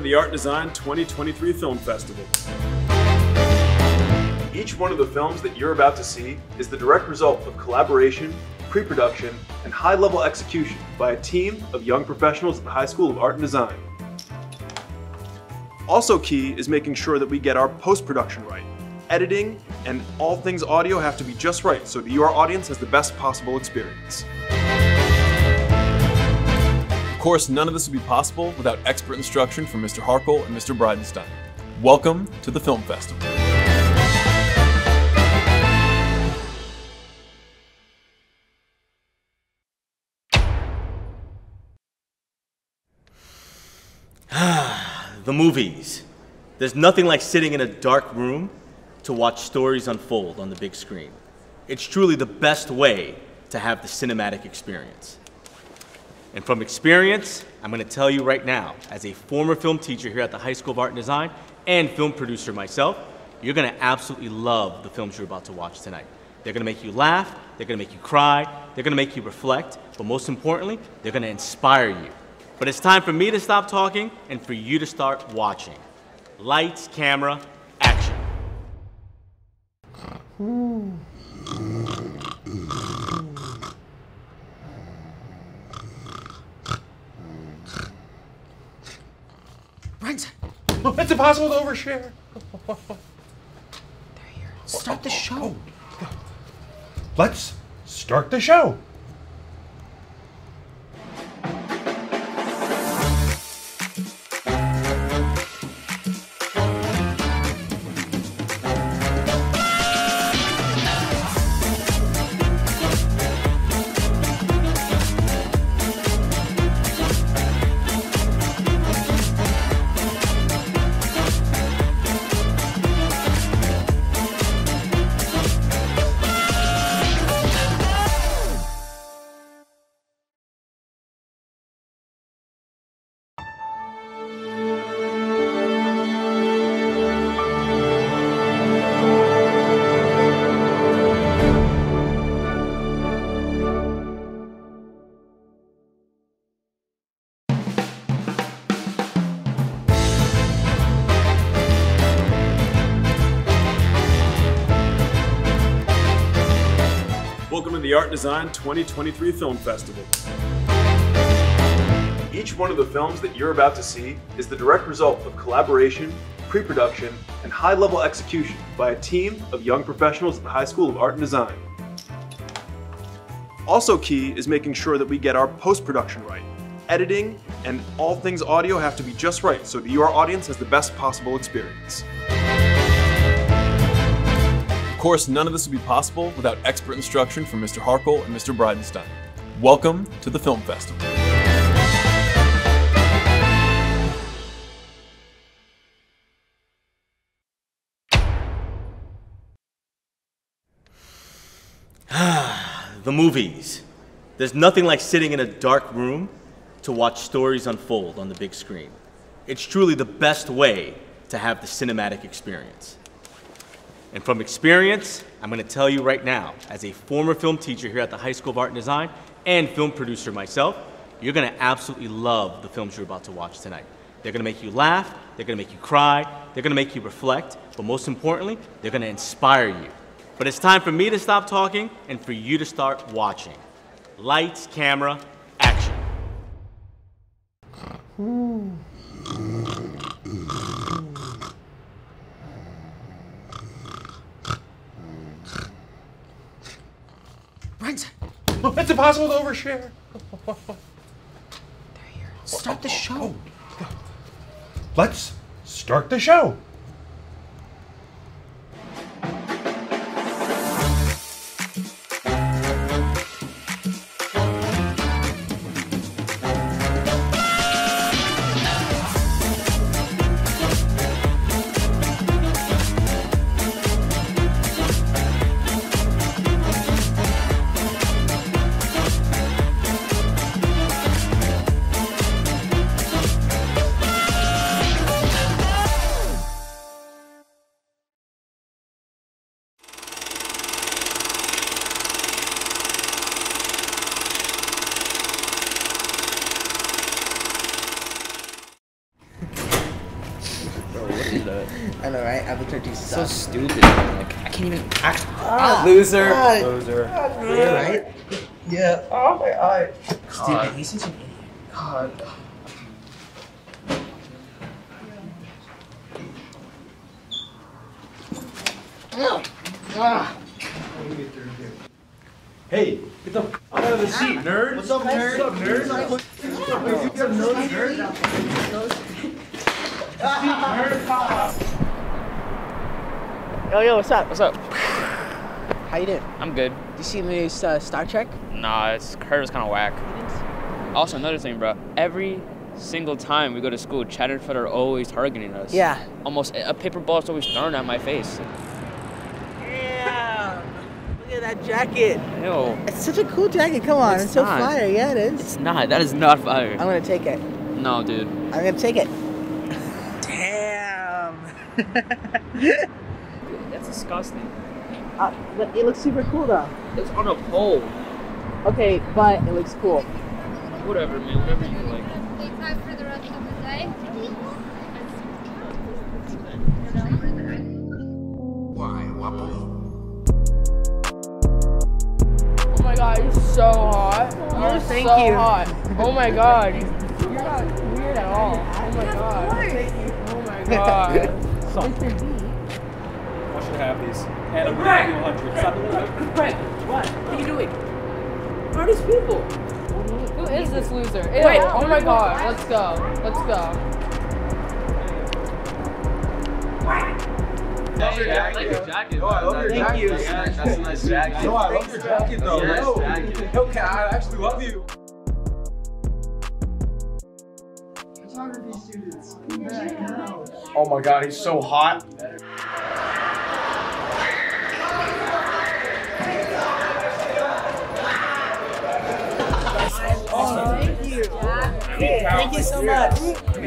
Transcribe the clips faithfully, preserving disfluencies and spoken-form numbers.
the Art and Design twenty twenty-three Film Festival. Each one of the films that you're about to see is the direct result of collaboration, pre-production, and high-level execution by a team of young professionals at the High School of Art and Design. Also key is making sure that we get our post-production right. Editing and all things audio have to be just right so that your audience has the best possible experience. Of course, none of this would be possible without expert instruction from Mister Harchol and Mister Bridenstine. Welcome to the Film Festival. The movies. There's nothing like sitting in a dark room to watch stories unfold on the big screen. It's truly the best way to have the cinematic experience. And from experience, I'm going to tell you right now, as a former film teacher here at the High School of Art and Design and film producer myself, you're going to absolutely love the films you're about to watch tonight. They're going to make you laugh, they're going to make you cry, they're going to make you reflect, but most importantly, they're going to inspire you. But it's time for me to stop talking and for you to start watching. Lights, camera, action. Brent! It's impossible to overshare. They're here. Start the show. Let's start the show. Welcome to the Art and Design twenty twenty-three Film Festival. Each one of the films that you're about to see is the direct result of collaboration, pre-production, and high-level execution by a team of young professionals at the High School of Art and Design. Also key is making sure that we get our post-production right. Editing and all things audio have to be just right so that your audience has the best possible experience. Of course, none of this would be possible without expert instruction from Mister Harchol and Mister Bridenstine. Welcome to the Film Festival. The movies. There's nothing like sitting in a dark room to watch stories unfold on the big screen. It's truly the best way to have the cinematic experience. And from experience, I'm going to tell you right now, as a former film teacher here at the High School of Art and Design and film producer myself, you're going to absolutely love the films you're about to watch tonight. They're going to make you laugh, they're going to make you cry, they're going to make you reflect, but most importantly, they're going to inspire you. But it's time for me to stop talking and for you to start watching. Lights, camera, action. Brent! It's impossible to overshare. They're here. Start the show. Let's start the show. I looked at you So stupid. Like, I can't even act. Ah, Loser. God. Loser. Yeah, right? Yeah. Oh my eye. Stupid. He's such an idiot. God. Ah. Hey, get the f out of the seat, nerd. What's up, nerd? What's up, nerd? Yo, yo, what's up? What's up? How you doing? I'm good. You see the uh, Star Trek? Nah, it's her was kind of whack. Also, another thing, bro. Every single time we go to school, Chatterfoot are always targeting us. Yeah. Almost a paper ball is always thrown at my face. Damn. Look at that jacket. Ew. It's such a cool jacket. Come on, it's, It's so not. fire. Yeah, it is. It's not. That is not fire. I'm gonna take it. No, dude. I'm gonna take it. Damn. That's disgusting. uh, but it looks super cool though. It's on a pole. Okay, but it looks cool. Whatever, man. Whatever you like. Stay tight for the rest of the day. Oh my god, you're so hot. You're Oh, thank so you. hot. Oh my god. You're not weird at all. Oh my god. Oh my god. I should have these. And I'm gonna give you a hundred. Stop it. Brett, what? What are you doing? Who are these people? Who is this loser? Ew, Wait, oh my god. Let's go. Let's go. Love your jacket. Your jacket. No, I love your Thank you. jacket. That's a nice jacket. No, I love your jacket though. Yes, No, jacket. no, Kat, I actually love you. Oh my god, he's so hot. Oh, thank you. Thank you so much.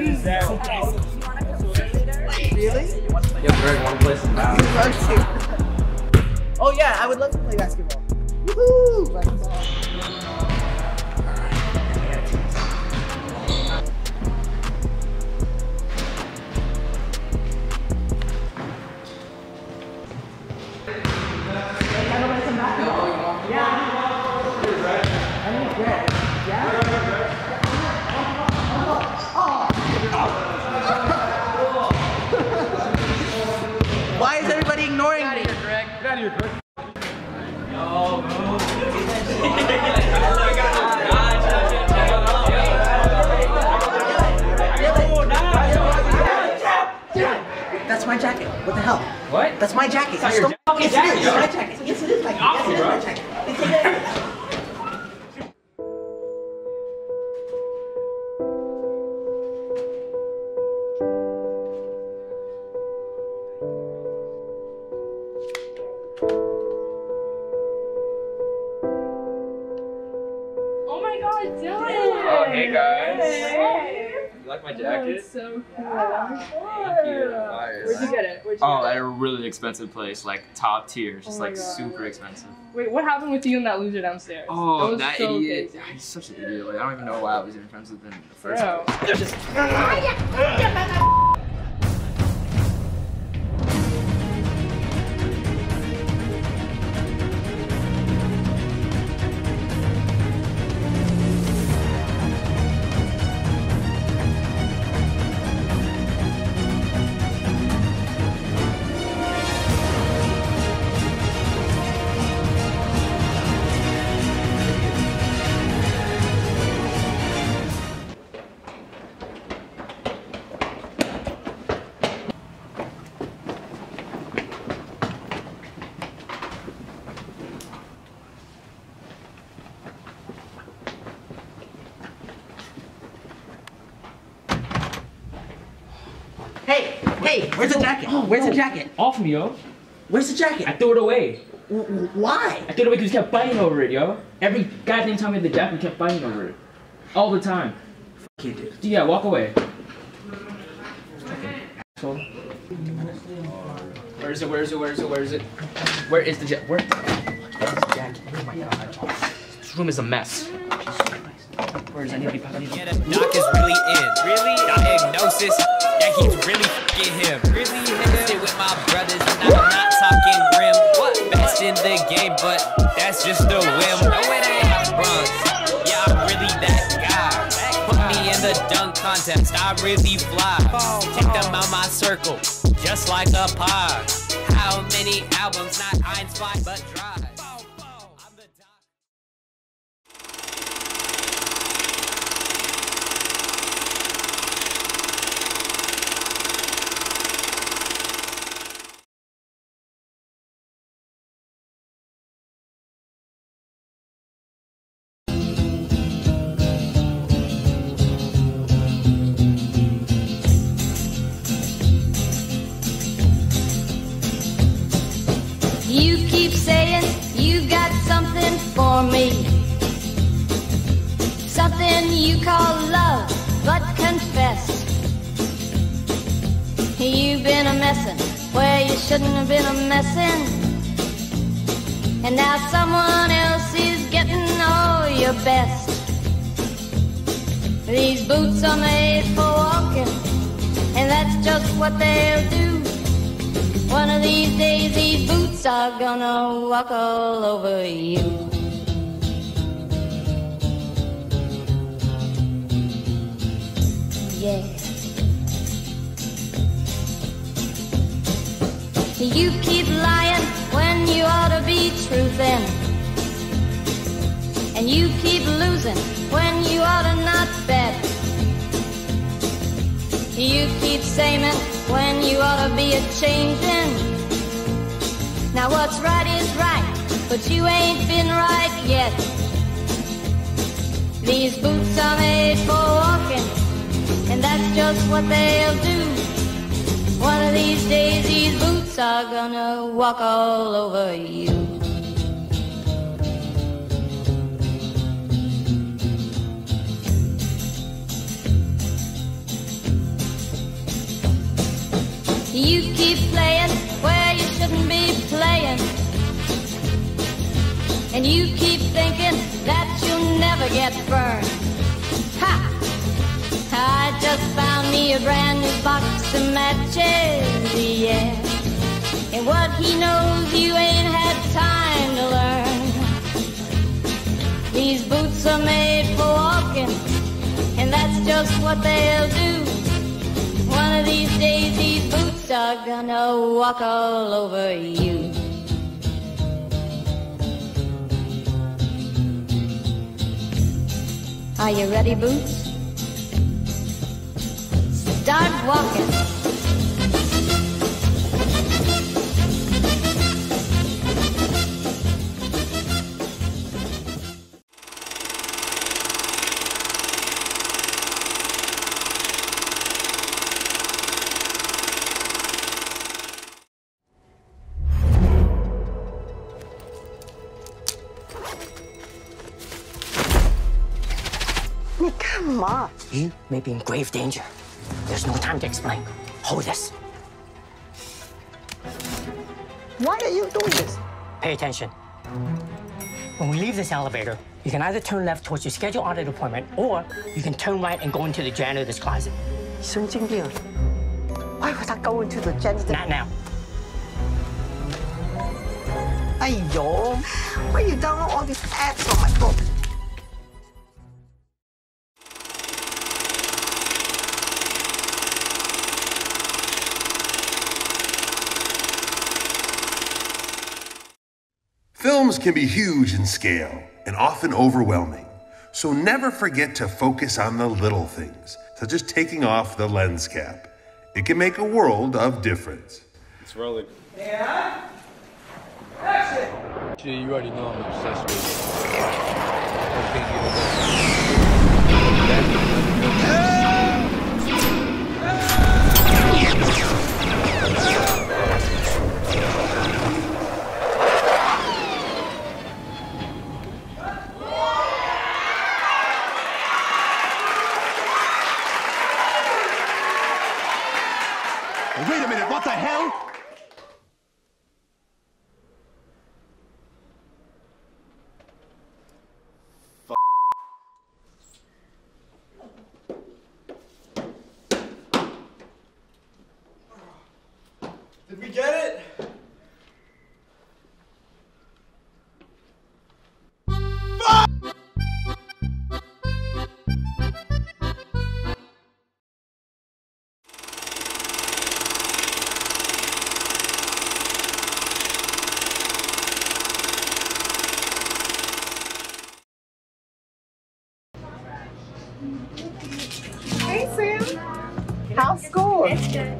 Really? Yo, Greg, wanna play some I would love to. Oh yeah, I would love to play basketball. Woohoo! Basketball. Why is everybody ignoring me? Get out of here, Greg. That's my jacket. What the hell? What? That's my jacket. That's your Yes, jacket. it is. It's my jacket. Yes, it is my jacket. Yes, it is my jacket. It's my jacket. Oh my god, Dylan! Oh, hey guys. Hey. You like my Oh, jacket? it's so cool. Thank you. Nice. Where'd you get it? Where'd you Oh, get at it? a really expensive place, like top tier, just Oh my like God. super expensive. Wait, what happened with you and that loser downstairs? Oh, that, was that so idiot! Crazy. He's such an idiot. Like, I don't even know why I was even friends with him in the first Bro. place. Just Hey, hey, where's the jacket? Where's the jacket? off me, yo! Where's the jacket? I threw it away. W- w- Why? I threw it away because you kept fighting over it, yo. Every goddamn time we had the jacket, we kept fighting over it. All the time. F you, dude. Yeah, walk away. So, where is it? Where is it? Where is it? Where is it? Where is the jacket? Where? Where's the jacket? Oh my god. This room is a mess. Where's Where's anybody? Yeah, the doc is really in. Really? Diagnosis? Yeah, he's really f***ing him. Really him? Sit with my brothers and I'm not talking grim. What? Best in the game, but that's just a whim. No, it ain't bronze. Yeah, I'm really that guy. Put me in the dunk contest, I really fly. Take them out my circle, just like a pie. How many albums, not Einstein, but dry? You keep saying you got something for me, something you call love, but confess you've been a messin' where you shouldn't have been a messin', and now someone else is getting all your best. These boots are made for walking, and that's just what they'll do. One of these days these boots are gonna walk all over you. Yeah. You keep lying when you ought to be truthin', and you keep losing when you ought to not bet. You keep saying when you ought to be a-changin'. Now what's right is right, but you ain't been right yet. These boots are made for walking, and that's just what they'll do. One of these days these boots are gonna walk all over you. You keep playing where you shouldn't be playing, and you keep thinking that you'll never get burned. Ha! I just found me a brand new box of matches, yeah. And what he knows you ain't had time to learn. These boots are made for walking, and that's just what they'll do. One of these days these boots are gonna walk all over you. Are you ready, Boots? Start walking. Come on. You may be in grave danger. There's no time to explain. Hold this. Why are you doing this? Pay attention. When we leave this elevator, you can either turn left towards your scheduled audit appointment, or you can turn right and go into the janitor's closet. Why would I go into the janitor? Not now. Aiyo, why you download all these apps on my book? Films can be huge in scale and often overwhelming, so never forget to focus on the little things, such as taking off the lens cap. It can make a world of difference. It's rolling. Yeah? Action! Actually, you already know I'm obsessed with it. I can't Wait a minute, what the hell?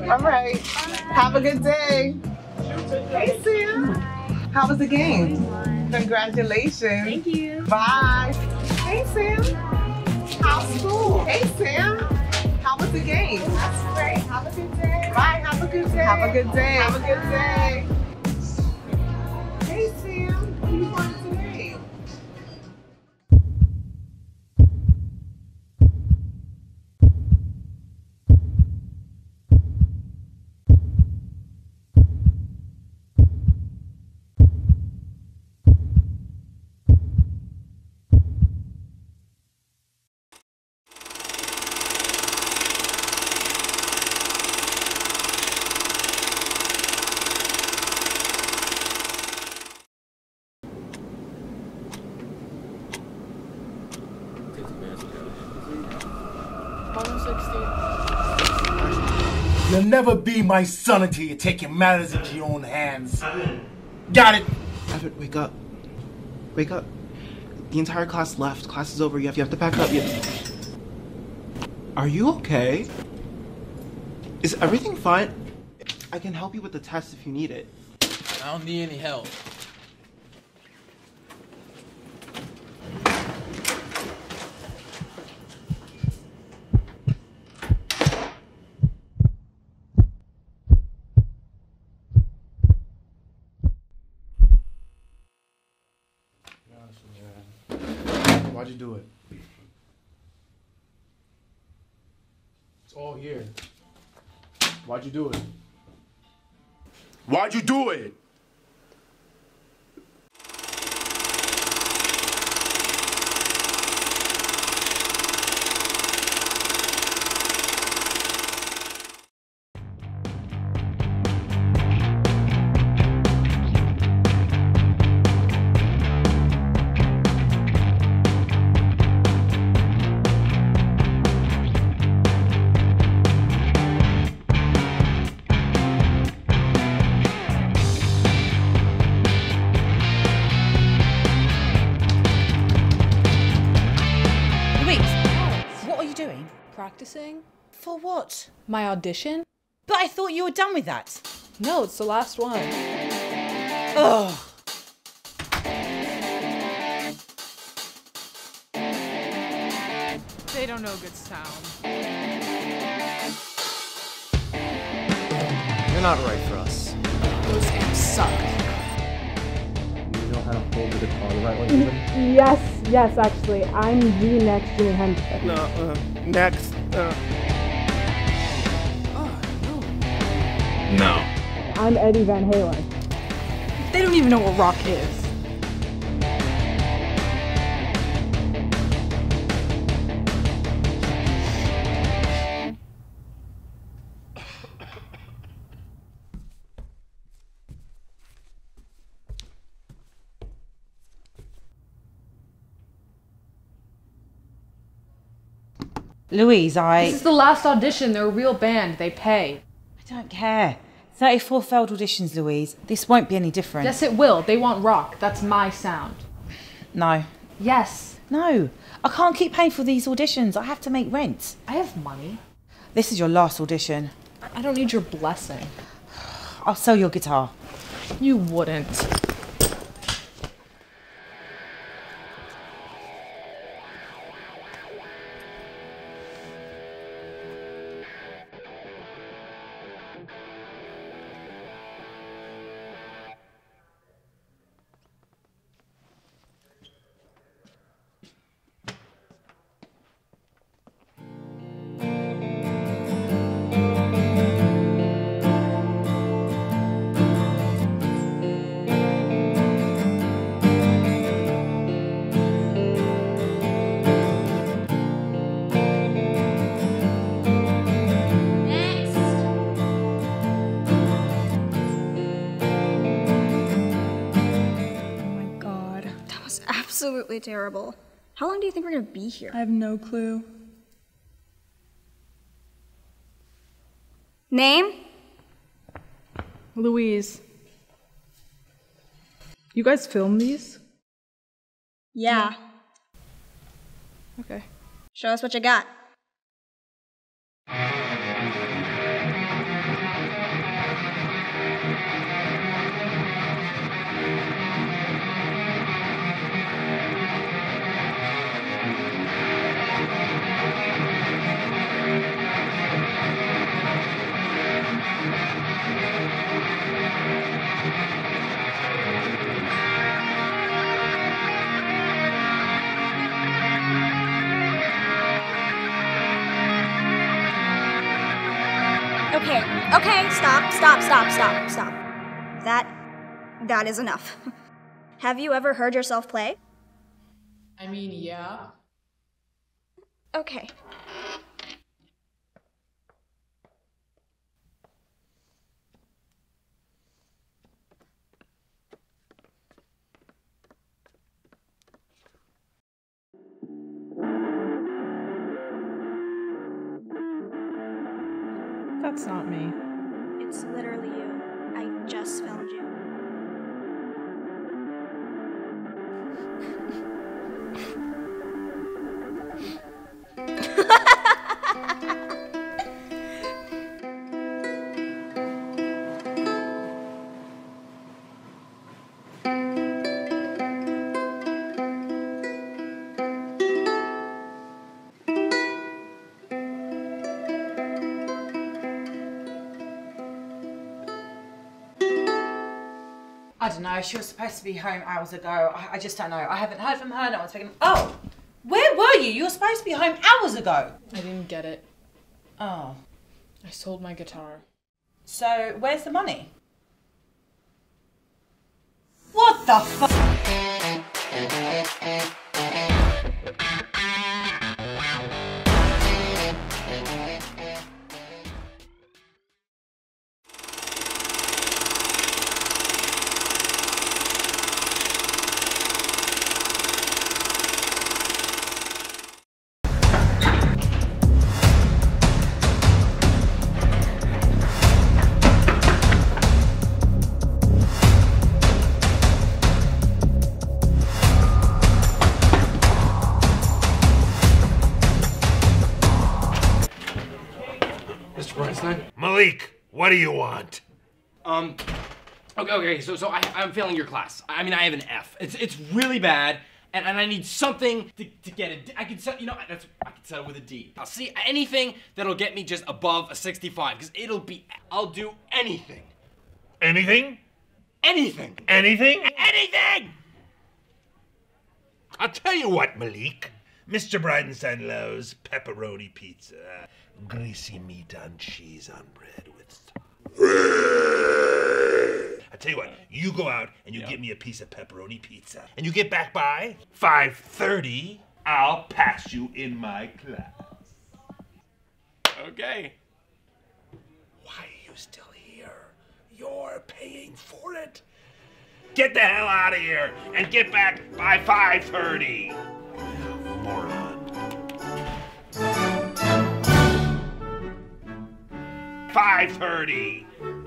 All right. Have a good day. Hey, Sam. How was the game? Congratulations. Thank you. Bye. Hey, Sam. How's school? Hey, Sam. How was the game? That's great. Have a good day. Bye. Have a good day. Have a good day. Have a good day. Hey, Sam. What are you doing today? You'll never be my son until you take your matters into your own hands. Got it? Evan, wake up. Wake up. The entire class left. Class is over. You have, you have to pack up. You have... Are you okay? Is everything fine? I can help you with the test if you need it. I don't need any help. Why'd you do it? It's all here. Why'd you do it? Why'd you do it? Practicing? For what? My audition? But I thought you were done with that. No, it's the last one. Ugh. They don't know good sound. You're not right for us. Those amps suck. You know how to hold the guitar the right way, even? Yes, yes, actually. I'm the next Jimi Hendrix. No, uh, next. Uh... Oh, no. No. I'm Eddie Van Halen. They don't even know what rock is. Louise, I... This is the last audition. They're a real band. They pay. I don't care. thirty-four failed auditions, Louise. This won't be any different. Yes, it will. They want rock. That's my sound. No. Yes. No. I can't keep paying for these auditions. I have to make rent. I have money. This is your last audition. I don't need your blessing. I'll sell your guitar. You wouldn't. Absolutely terrible. How long do you think we're gonna be here? I have no clue. Name? Louise. You guys film these? Yeah. Okay. Show us what you got. Okay, okay, stop, stop, stop, stop, stop. That, that is enough. Have you ever heard yourself play? I mean, yeah. Okay. That's not me. It's literally you. I just filmed you. I don't know, she was supposed to be home hours ago. I, I just don't know. I haven't heard from her, no one's picking... Oh! Where were you? You were supposed to be home hours ago. I didn't get it. Oh. I sold my guitar. So, where's the money? What the fuck? Mister Bridenstine? Malik, what do you want? Um, okay, okay, so so I, I'm failing your class. I mean, I have an F. It's it's really bad, and, and I need something to, to get it. I can set, you know, that's I can settle with a D. I'll see anything that'll get me just above a sixty-five, because it'll be, I'll do anything. Anything? Anything. Anything? Anything! I'll tell you what, Malik. Mister Bridenstine loves pepperoni pizza. Greasy meat on cheese on bread with stuff. I tell you what, you go out and you Yeah. get me a piece of pepperoni pizza. And you get back by five thirty, I'll pass you in my class. Okay. Why are you still here? You're paying for it. Get the hell out of here and get back by five thirty. Moron. five thirty.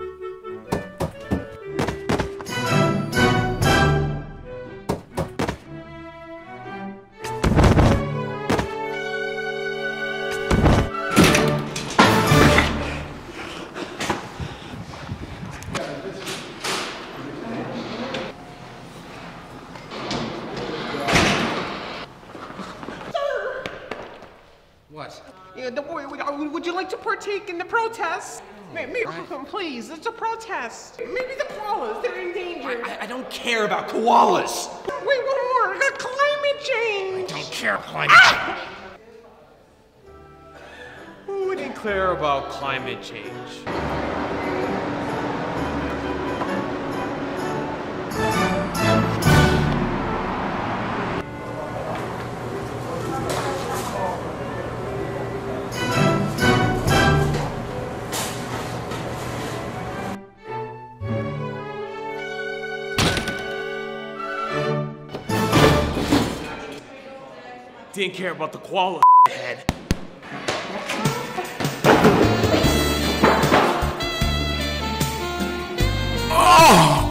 What? Yeah, the, would, would you like to partake in the protest? Maybe, please, it's a protest. Maybe the koalas, they're in danger. I, I don't care about koalas. Wait, one more, the climate change. I don't care about climate change. Who wouldn't care about climate change? Didn't care about the koala head. Oh!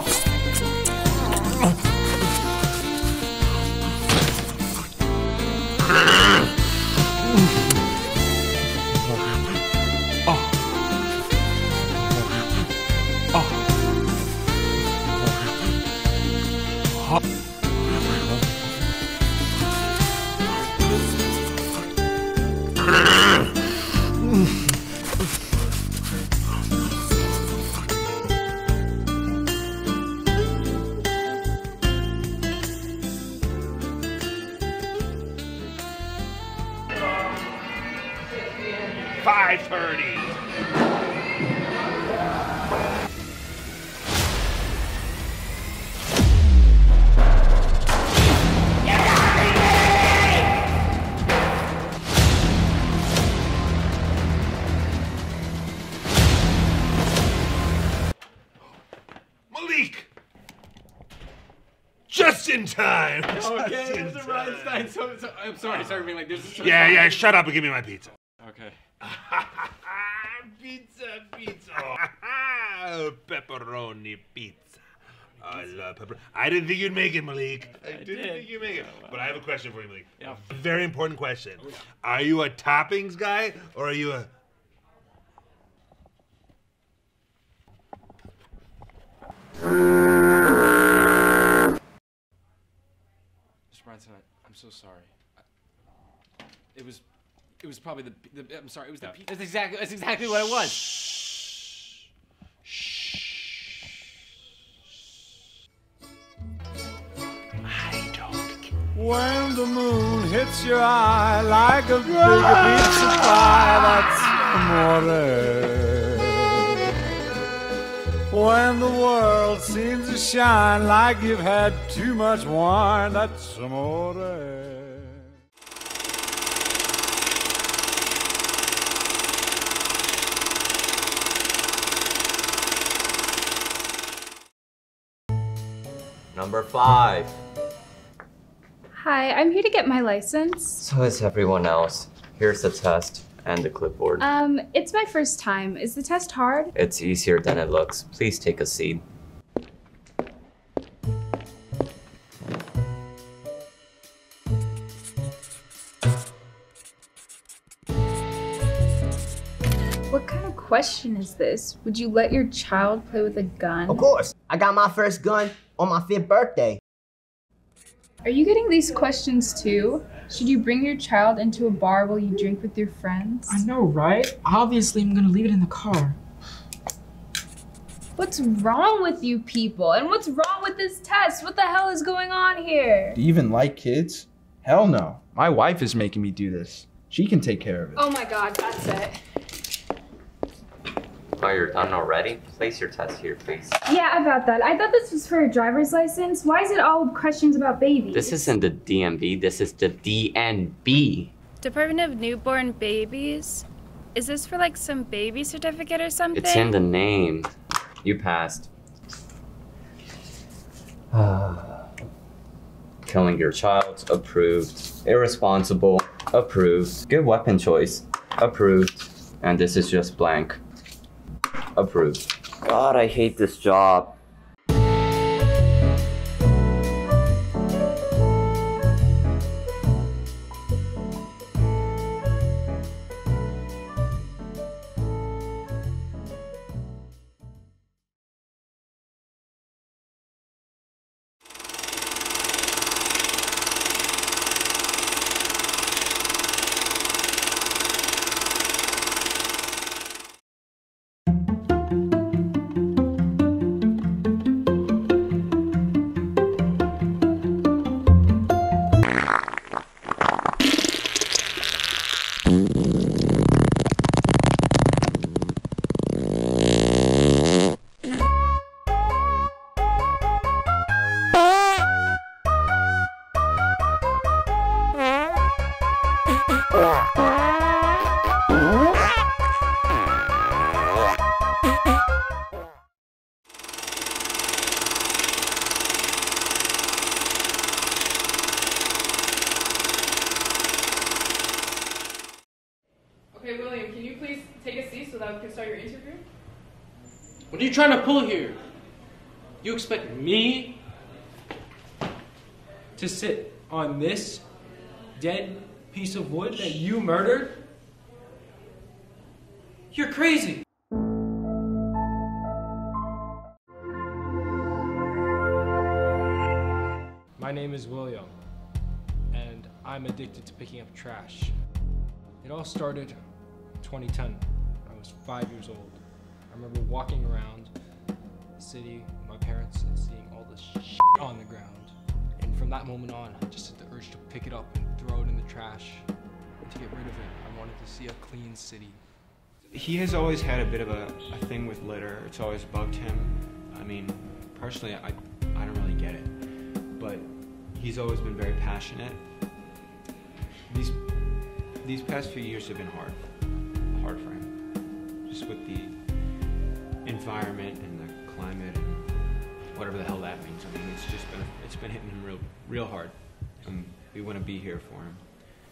five thirty. Just in time. Okay, Mister Bridenstine. So, so, I'm sorry, sorry for being like this. Is so Yeah, sorry. yeah, shut up and give me my pizza. Okay. Pizza, pizza. Pepperoni pizza. I love pepper. I didn't think you'd make it, Malik. I, I didn't did. think you'd make it. But I have a question for you, Malik. Yeah. A very important question. Oh, yeah. Are you a toppings guy or are you a... Mister Bridenstine, I'm so sorry. I, it was, it was probably the. the I'm sorry. It was the. Yeah. That's exactly. That's exactly what it was. Shh. Shh. I don't. When the moon hits your eye like a big pizza pie, that's amore. When the world seems to shine like you've had too much wine, that's amore. Number five. Hi, I'm here to get my license. So is everyone else. Here's the test and the clipboard. Um, it's my first time. Is the test hard? It's easier than it looks. Please take a seat. What kind of question is this? Would you let your child play with a gun? Of course. I got my first gun on my fifth birthday. Are you getting these questions too? Should you bring your child into a bar while you drink with your friends? I know, right? Obviously, I'm gonna leave it in the car. What's wrong with you people? And what's wrong with this test? What the hell is going on here? Do you even like kids? Hell no. My wife is making me do this. She can take care of it. Oh my god, that's it. Oh, you're done already? Place your test here, please. Yeah, about that. I thought this was for a driver's license. Why is it all questions about babies? This isn't the D M V, this is the D N B. Department of Newborn Babies? Is this for like some baby certificate or something? It's in the name. You passed. Killing your child, approved. Irresponsible, approved. Good weapon choice, approved. And this is just blank. Approved. God, I hate this job. Okay, William, can you please take a seat so that we can start your interview? What are you trying to pull here? You expect me to sit on this dead piece of wood that you murdered? You're crazy. My name is William, and I'm addicted to picking up trash. It all started in twenty ten. I was five years old. I remember walking around the city with my parents and seeing all this shit on the ground. And from that moment on, I just had the urge to pick it up and throw it in the trash and to get rid of it. I wanted to see a clean city. He has always had a bit of a, a thing with litter. It's always bugged him. I mean, personally, I, I don't really get it. But he's always been very passionate. These, these past few years have been hard. Hard for him. Just with the environment and the climate and whatever the hell that means. I mean, it's just been it's been hitting him real real hard, and we want to be here for him.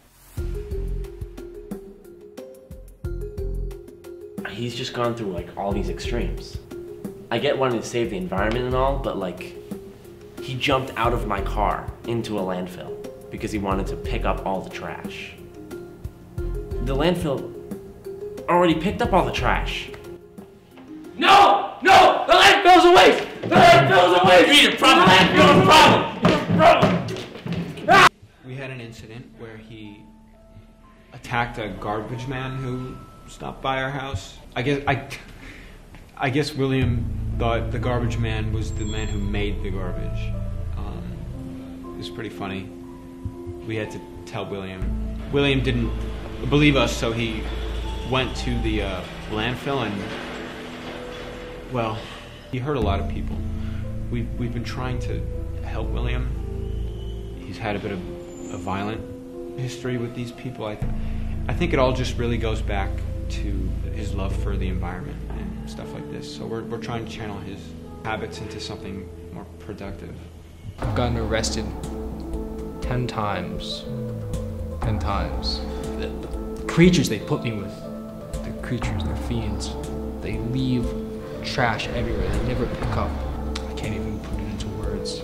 He's just gone through like all these extremes. I get wanting to save the environment and all, but like, he jumped out of my car into a landfill because he wanted to pick up all the trash. The landfill already picked up all the trash. No! No! The landfill's a waste! The landfill's a waste! You need a problem! The landfill's a problem! problem. We had an incident where he attacked a garbage man who stopped by our house. I guess I, I guess William thought the garbage man was the man who made the garbage. Um, it was pretty funny. We had to tell William. William didn't believe us, so he went to the uh, landfill and, well, he hurt a lot of people. We've, we've been trying to help William. He's had a bit of a violent history with these people. I, th I think it all just really goes back to his love for the environment and stuff like this. So we're, we're trying to channel his habits into something more productive. I've gotten arrested ten times. Ten times. The, the creatures they put me with, the creatures, they're fiends. They leave trash everywhere. They never pick up. I can't even put it into words.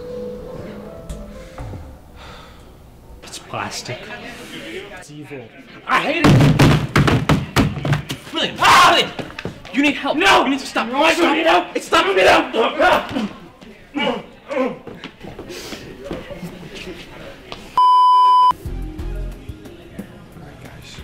It's plastic. It's evil. I hate it! William! Ah! William! You need help! No! You need to stop! No, stop! Need help! It's stopping me now! Alright, guys.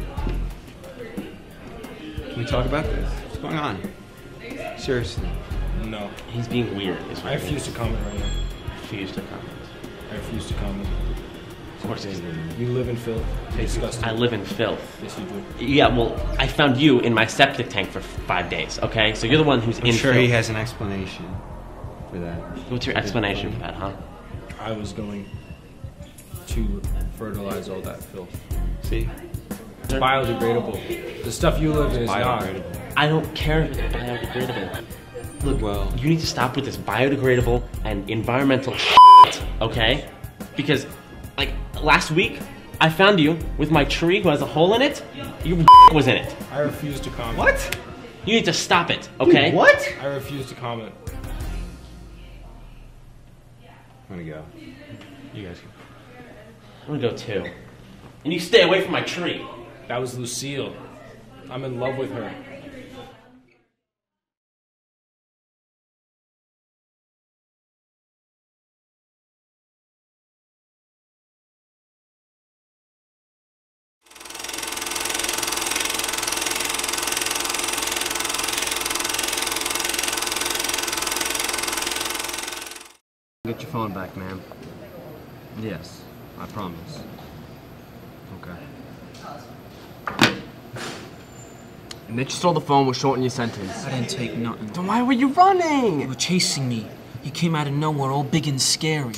Can we talk about this? What's going on? Seriously. No. He's being weird. Is I refuse to comment right now. Refuse to comment. I refuse to comment. Of course he's You live in filth. Disgusting. I live in filth. Yes, you do. Yeah, well, I found you in my septic tank for five days, okay? So you're the one who's I'm in sure filth. he has an explanation for that. What's your explanation for that, huh? I was going to fertilize all that filth. See? It's biodegradable. The stuff you live in is not. I don't care if it's biodegradable. Look, well, you need to stop with this biodegradable and environmental shit, okay? Because, like, last week, I found you with my tree who has a hole in it. Your was in it. I refuse to comment. What? You need to stop it, okay? What? I refuse to comment. I'm gonna go. You guys go. I'm gonna go too. And you stay away from my tree. That was Lucille. I'm in love with her. Get your phone back, ma'am. Yes, I promise. Okay. And that you stole the phone will shorten your sentence. I didn't take nothing. Then why were you running? You were chasing me. You came out of nowhere, all big and scary.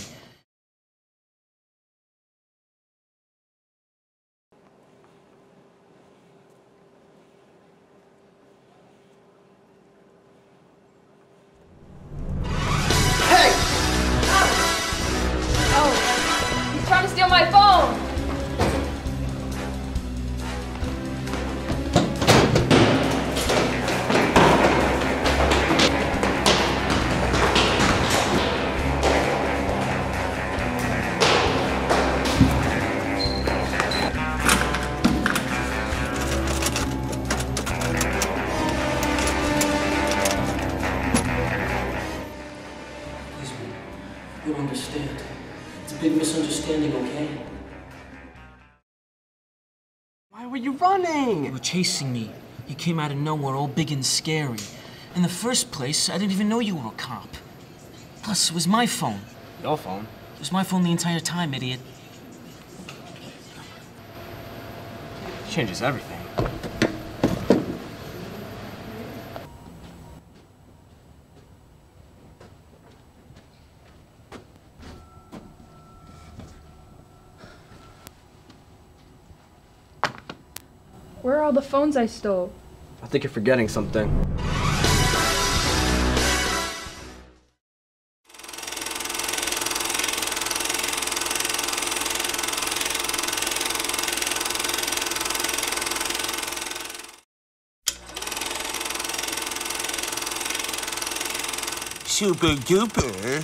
Oh, he's trying to steal my phone. You don't understand. It's a big misunderstanding, okay? Why were you running? You were chasing me. You came out of nowhere, all big and scary. In the first place, I didn't even know you were a cop. Plus, it was my phone. Your phone? It was my phone the entire time, idiot. Changes everything. Where are all the phones I stole? I think you're forgetting something. super duper.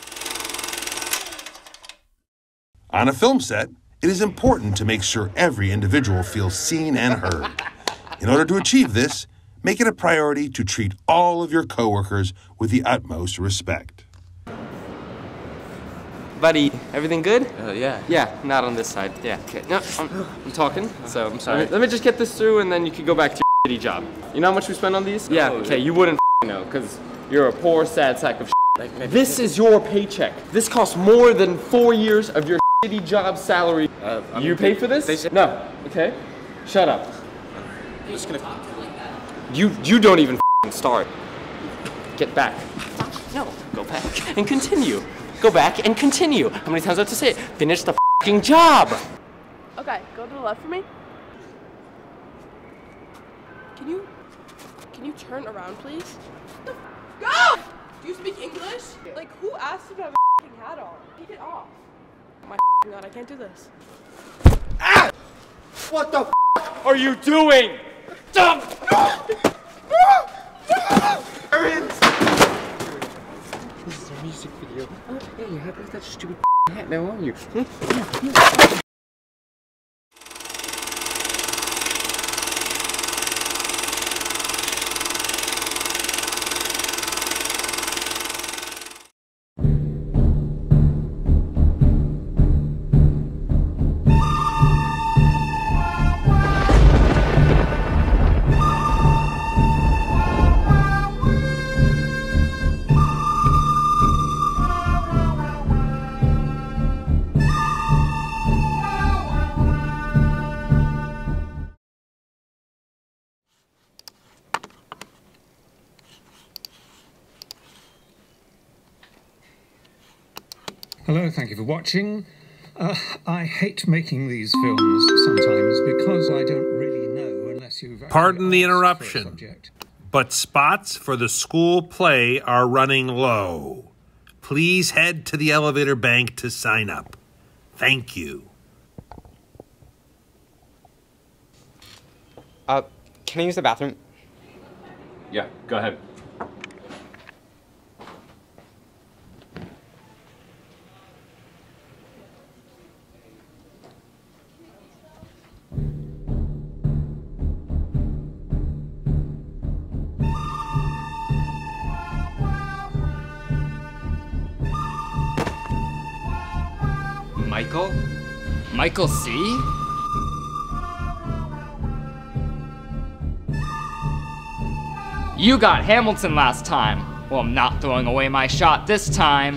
On a film set, it is important to make sure every individual feels seen and heard. In order to achieve this, make it a priority to treat all of your coworkers with the utmost respect. Buddy, everything good? Uh, yeah. Yeah, not on this side. Yeah, okay. No, I'm, I'm talking, so I'm sorry. Let me, let me just get this through and then you can go back to your shitty job. You know how much we spend on these? Yeah, okay, you wouldn't know, because you're a poor, sad sack of shit. This is your paycheck. This costs more than four years of your shitty job salary. Uh, you pay for this? No, okay? Shut up. I'm just gonna... You, you don't even start. Get back. No, go back and continue. Go back and continue. How many times do I have to say it? Finish the f***ing job. Okay, go to the left for me. Can you, can you turn around, please? What the f- Go! Do you speak English? Like, who asked you to have a f***ing hat on? Take it off. Oh my f***ing God, I can't do this. Ah! What the f*** are you doing? Stop! This is a music video. Oh, hey, you're happy with that stupid hat now, aren't you? Hello, thank you for watching. Uh, I hate making these films sometimes because I don't really know unless you've... Pardon the interruption, but spots for the school play are running low. Please head to the elevator bank to sign up. Thank you. Uh, can I use the bathroom? Yeah, go ahead. Michael? Michael C? You got Hamilton last time. Well, I'm not throwing away my shot this time.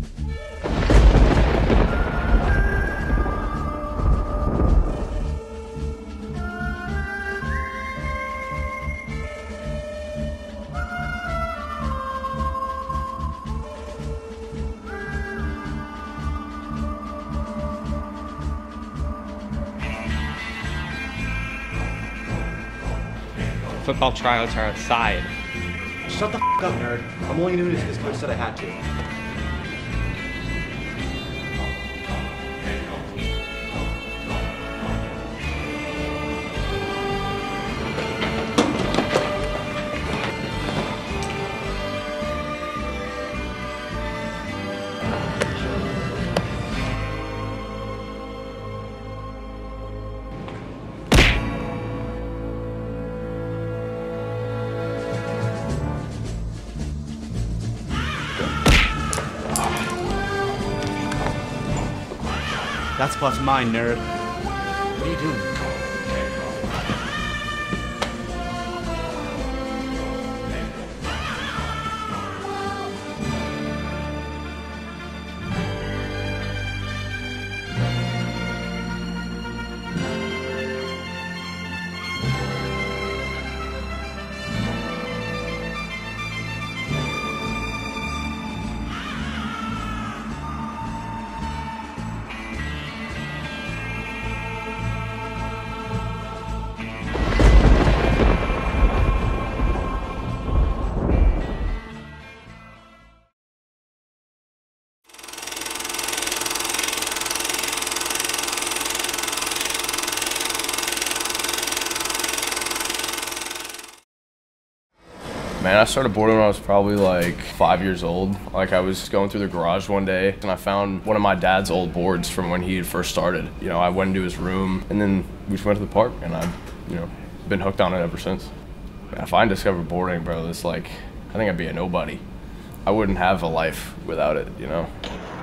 Football tryouts are outside. Shut the f up, nerd. I'm only doing this because Coach said I had to. That spot's mine, nerd. What are you doing? Man, I started boarding when I was probably like five years old. Like I was going through the garage one day and I found one of my dad's old boards from when he had first started. You know, I went into his room and then we just went to the park and I've, you know, been hooked on it ever since. If I discovered boarding, bro, it's like, I think I'd be a nobody. I wouldn't have a life without it, you know?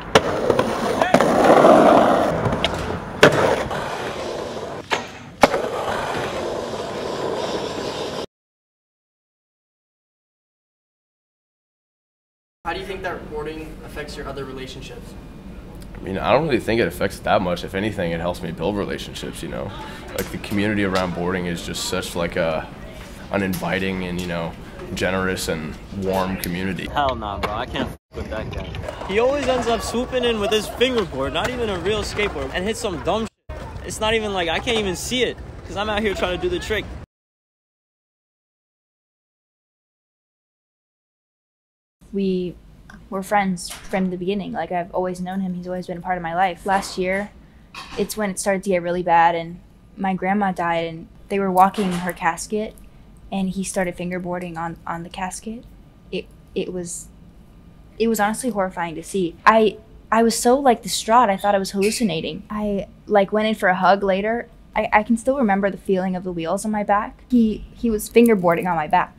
How do you think that boarding affects your other relationships? I mean, I don't really think it affects it that much. If anything, it helps me build relationships, you know? Like the community around boarding is just such like a, an inviting and, you know, generous and warm community. Hell nah, bro. I can't f with that guy. He always ends up swooping in with his fingerboard, not even a real skateboard, and hits some dumb shit. It's not even like, I can't even see it, because I'm out here trying to do the trick. We were friends from the beginning. Like, I've always known him. He's always been a part of my life. Last year, it's when it started to get really bad, and my grandma died, and they were walking her casket, and he started fingerboarding on, on the casket. It it was it was honestly horrifying to see. I I was so like distraught. I thought I was hallucinating. I like went in for a hug later. I, I can still remember the feeling of the wheels on my back. He he was fingerboarding on my back.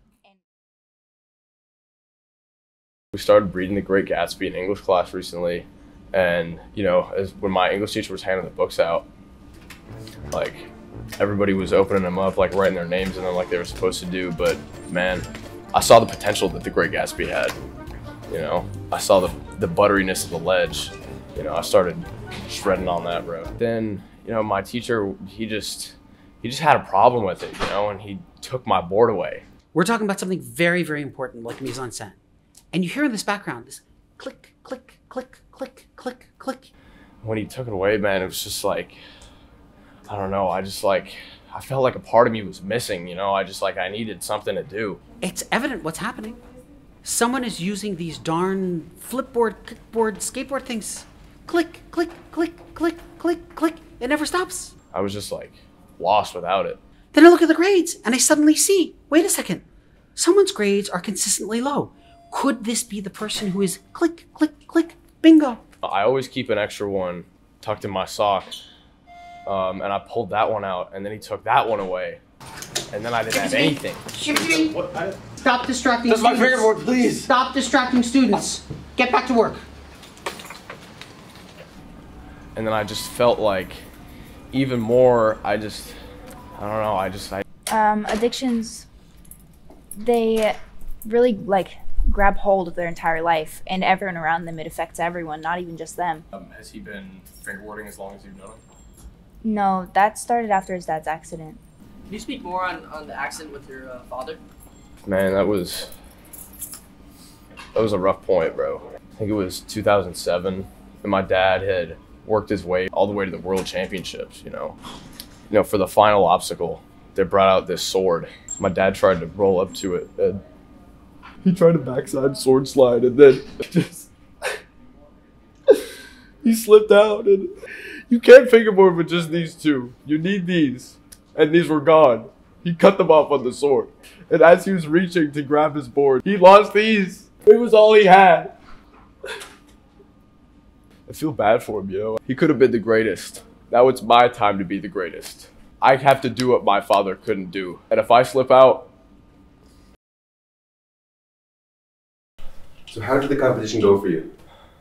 We started reading The Great Gatsby in English class recently, and you know, as when my English teacher was handing the books out, like everybody was opening them up, like writing their names in them like they were supposed to do. But man, I saw the potential that The Great Gatsby had. You know, I saw the the butteriness of the ledge. You know, I started shredding on that road. Then, you know, my teacher, he just he just had a problem with it, you know, and he took my board away. We're talking about something very, very important, like mise en scène. And you hear in this background this click, click, click, click, click, click. When he took it away, man, it was just like, I don't know, I just like, I felt like a part of me was missing, you know? I just like, I needed something to do. It's evident what's happening. Someone is using these darn flipboard, kickboard, skateboard things. Click, click, click, click, click, click. It never stops. I was just like lost without it. Then I look at the grades and I suddenly see, wait a second, someone's grades are consistently low. Could this be the person who is click, click, click, bingo? I always keep an extra one tucked in my sock. Um, and I pulled that one out, and then he took that one away. And then I didn't have anything. Stop distracting That's students. my fingerboard, please. Stop distracting students. Get back to work. And then I just felt like even more, I just, I don't know, I just, I... Um, addictions, they really like grab hold of their entire life, and everyone around them. It affects everyone, not even just them. Um, has he been fingerboarding as long as you've known him? No, that started after his dad's accident. Can you speak more on, on the accident with your uh, father? Man, that was, that was a rough point, bro. I think it was two thousand seven, and my dad had worked his way all the way to the World Championships, you know. You know, for the final obstacle, they brought out this sword. My dad tried to roll up to it, and he tried to backside sword slide, and then just he slipped out. And you can't fingerboard with just these two. You need these, and these were gone. He cut them off on the sword, and as he was reaching to grab his board, he lost these. It was all he had. I feel bad for him, you know. He could have been the greatest. Now it's my time to be the greatest. I have to do what my father couldn't do, and if I slip out. So how did the competition go for you?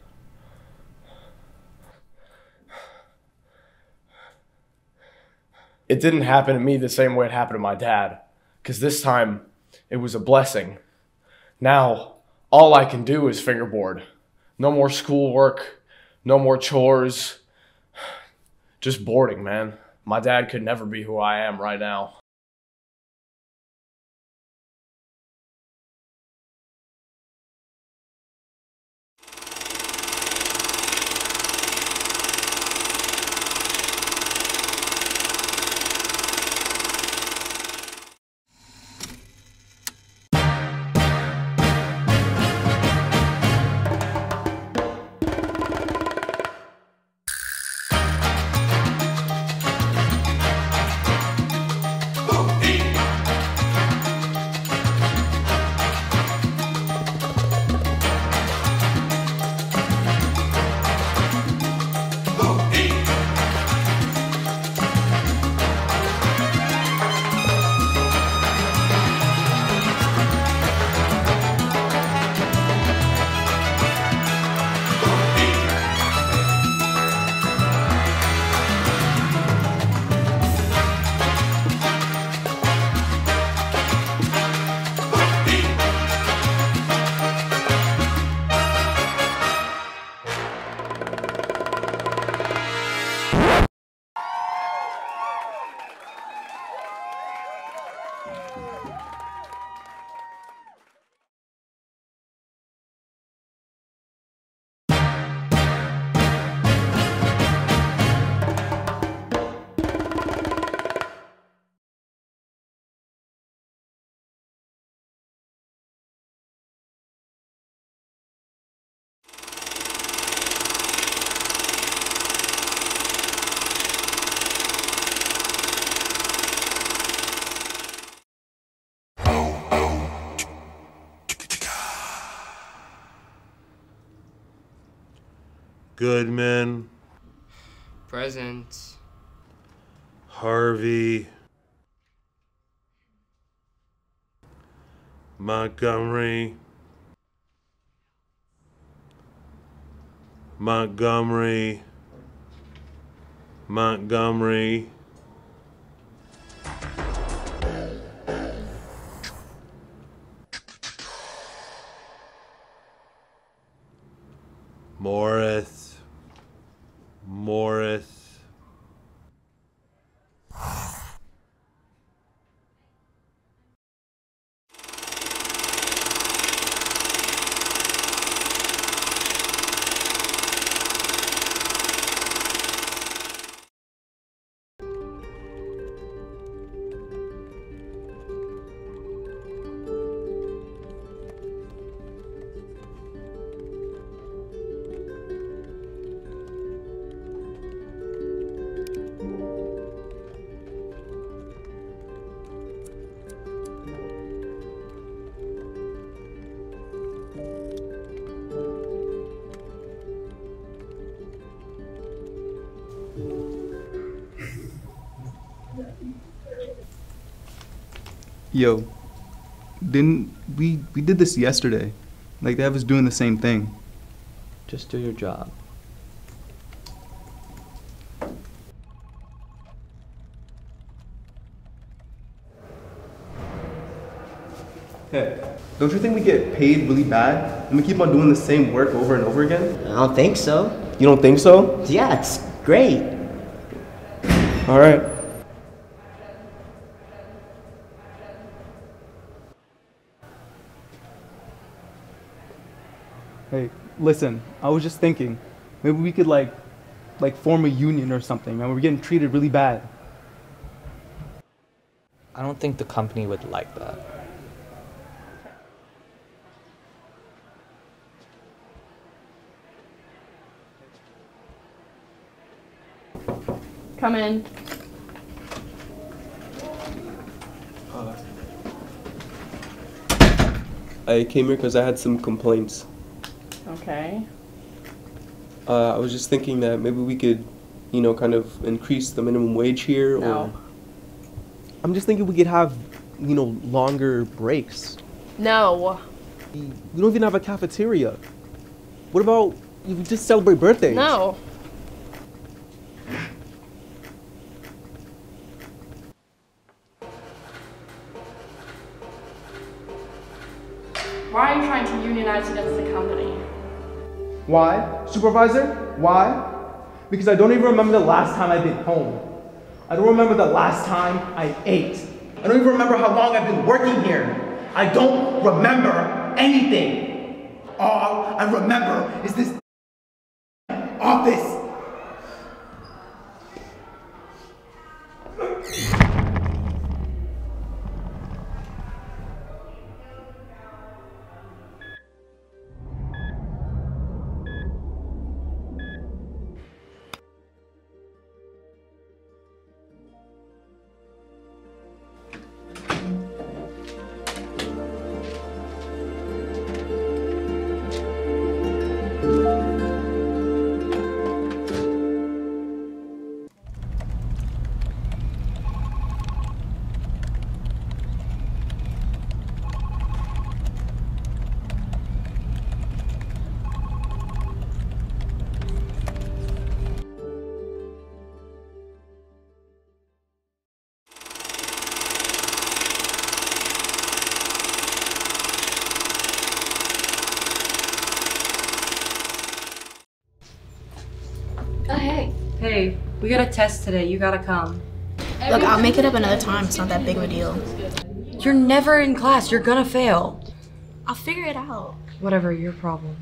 It didn't happen to me the same way it happened to my dad, because this time it was a blessing. Now all I can do is fingerboard. No more schoolwork, no more chores, just boarding, man. My dad could never be who I am right now. Goodman. Present. Harvey. Montgomery. Montgomery. Montgomery. Morris. Morris. Yo, didn't we we did this yesterday? Like they have us doing the same thing. Just do your job. Hey, don't you think we get paid really bad and we keep on doing the same work over and over again? I don't think so. You don't think so? Yeah, it's great. All right. Hey, listen, I was just thinking, maybe we could like, like form a union or something, man. We're getting treated really bad. I don't think the company would like that. Come in. I came here because I had some complaints. Okay. Uh, I was just thinking that maybe we could, you know, kind of increase the minimum wage here, No. or. I'm just thinking we could have, you know, longer breaks. No. We don't even have a cafeteria. What about if we just celebrate birthdays? No. Why are you trying to unionize against the company? Why? Supervisor? Why? Because I don't even remember the last time I've been home. I don't remember the last time I ate. I don't even remember how long I've been working here. I don't remember anything. All I remember is this office. Oh, hey. Hey, we got a test today. You gotta come. Look, I'll make it up another time. It's not that big of a deal. You're never in class. You're gonna fail. I'll figure it out. Whatever, your problem.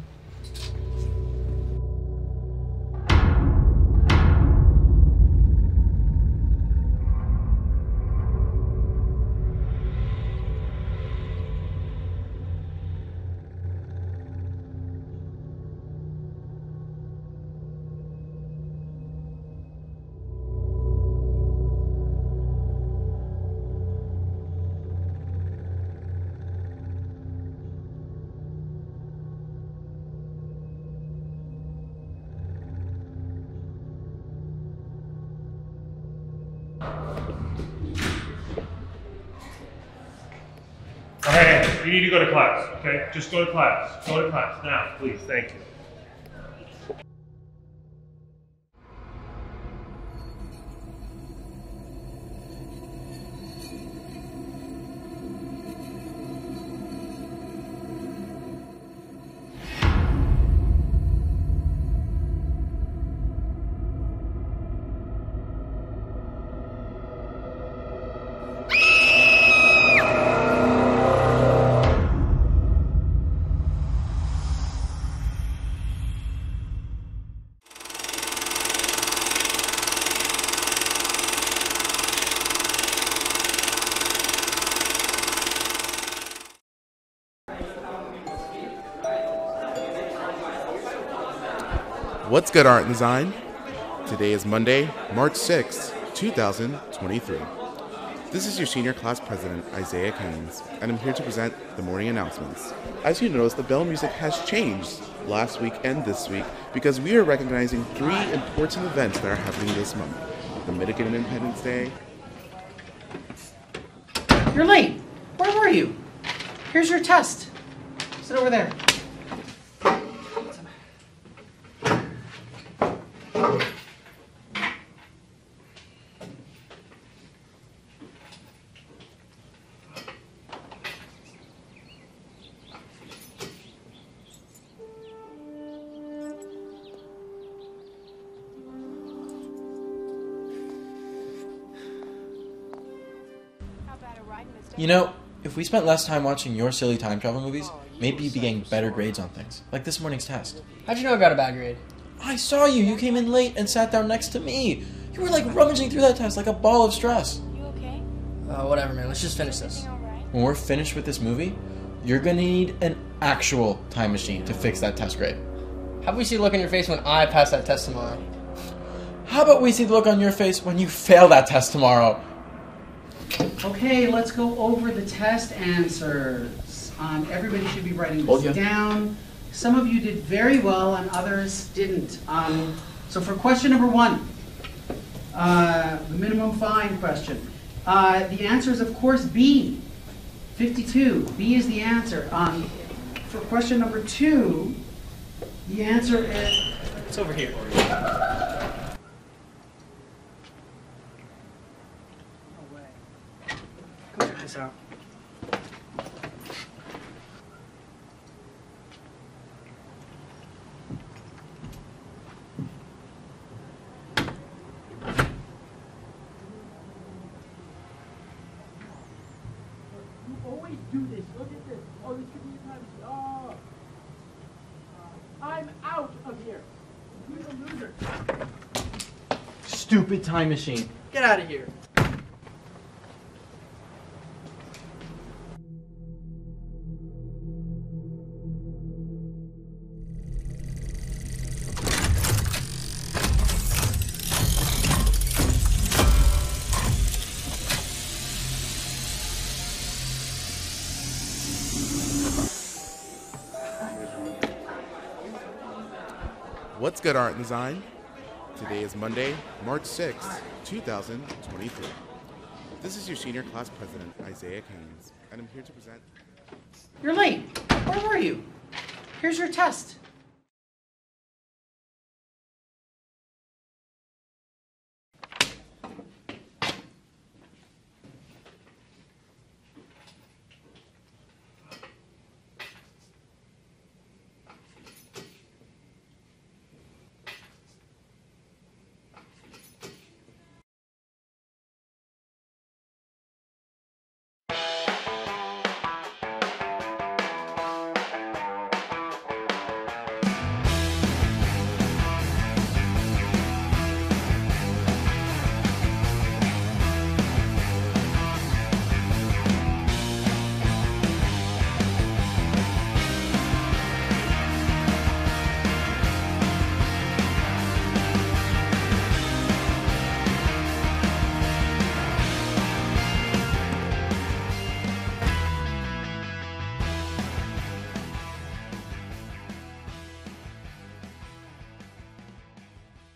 Hey, you need to go to class, okay? Just go to class. Go to class now, please. Thank you. What's good, art and design? Today is Monday, March sixth, two thousand twenty-three. This is your senior class president, Isaiah Keynes, and I'm here to present the morning announcements. As you notice, the bell music has changed last week and this week because we are recognizing three important events that are happening this month. The Dominican Independence Day. You're late. Where were you? Here's your test. Sit over there. You know, if we spent less time watching your silly time travel movies, maybe you'd be getting better grades on things. Like this morning's test. How'd you know I got a bad grade? I saw you. You came in late and sat down next to me. You were like rummaging through that test like a ball of stress. You okay? Uh, whatever, man. Let's just finish this. When we're finished with this movie, you're gonna need an actual time machine to fix that test grade. How about we see the look on your face when I pass that test tomorrow? How about we see the look on your face when you fail that test tomorrow? Okay, let's go over the test answers. Um, everybody should be writing Hold this you. down. Some of you did very well and others didn't. Um, so for question number one, uh, the minimum fine question. Uh, the answer is, of course, B, fifty-two. B is the answer. Um, for question number two, the answer is... It's over here. Go check this out. You always do this. Look at this. Oh, this could be a time. Oh. I'm out of here. You're the loser. Stupid time machine. Get out of here. What's good, art and design? Today is Monday, March sixth, two thousand twenty-three. This is your senior class president, Isaiah Keynes, and I'm here to present... You're late. Where were you? Here's your test.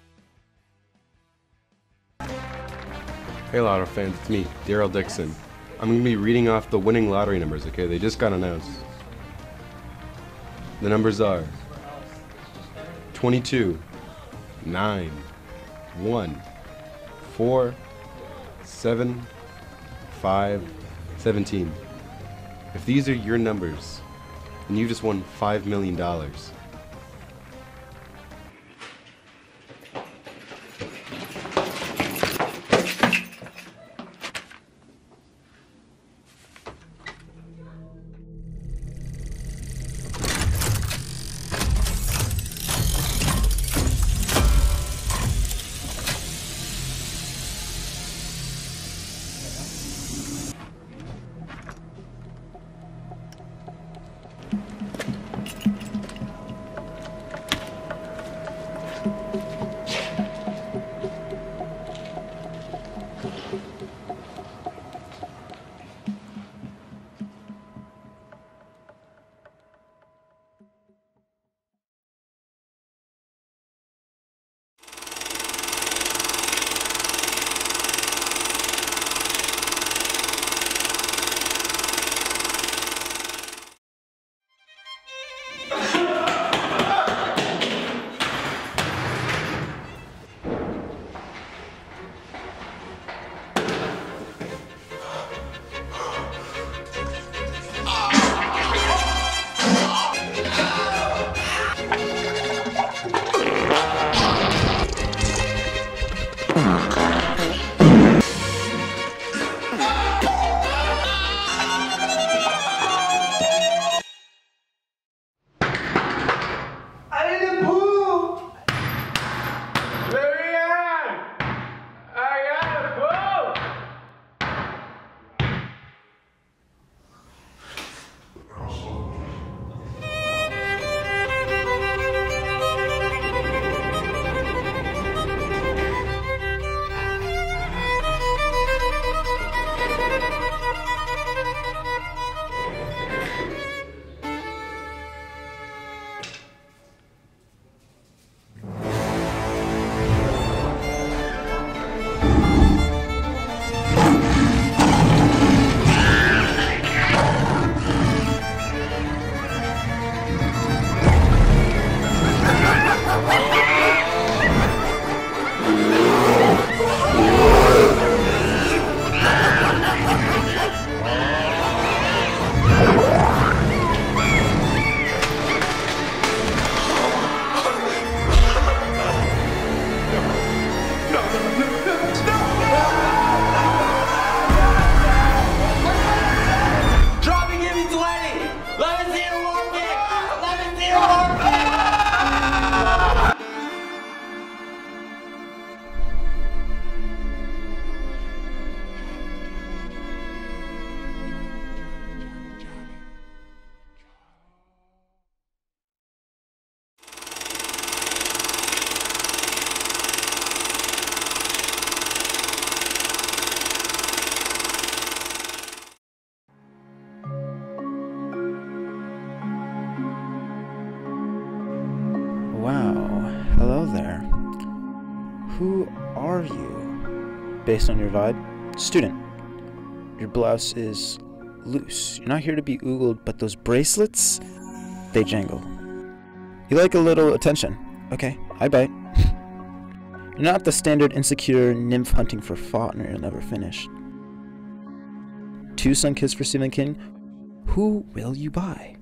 Hey, Lotto fans, it's me, Daryl Dixon. I'm going to be reading off the winning lottery numbers, okay? They just got announced. The numbers are twenty-two, nine, one, four, seven, five, seventeen. If these are your numbers, then you just won five million dollars. Who are you? Based on your vibe, student. Your blouse is loose. You're not here to be oogled, but those bracelets, they jangle. You like a little attention. Okay, I bite. You're not the standard insecure nymph hunting for Faulkner you'll never finish. Two sun-kiss for Stephen King. Who will you buy?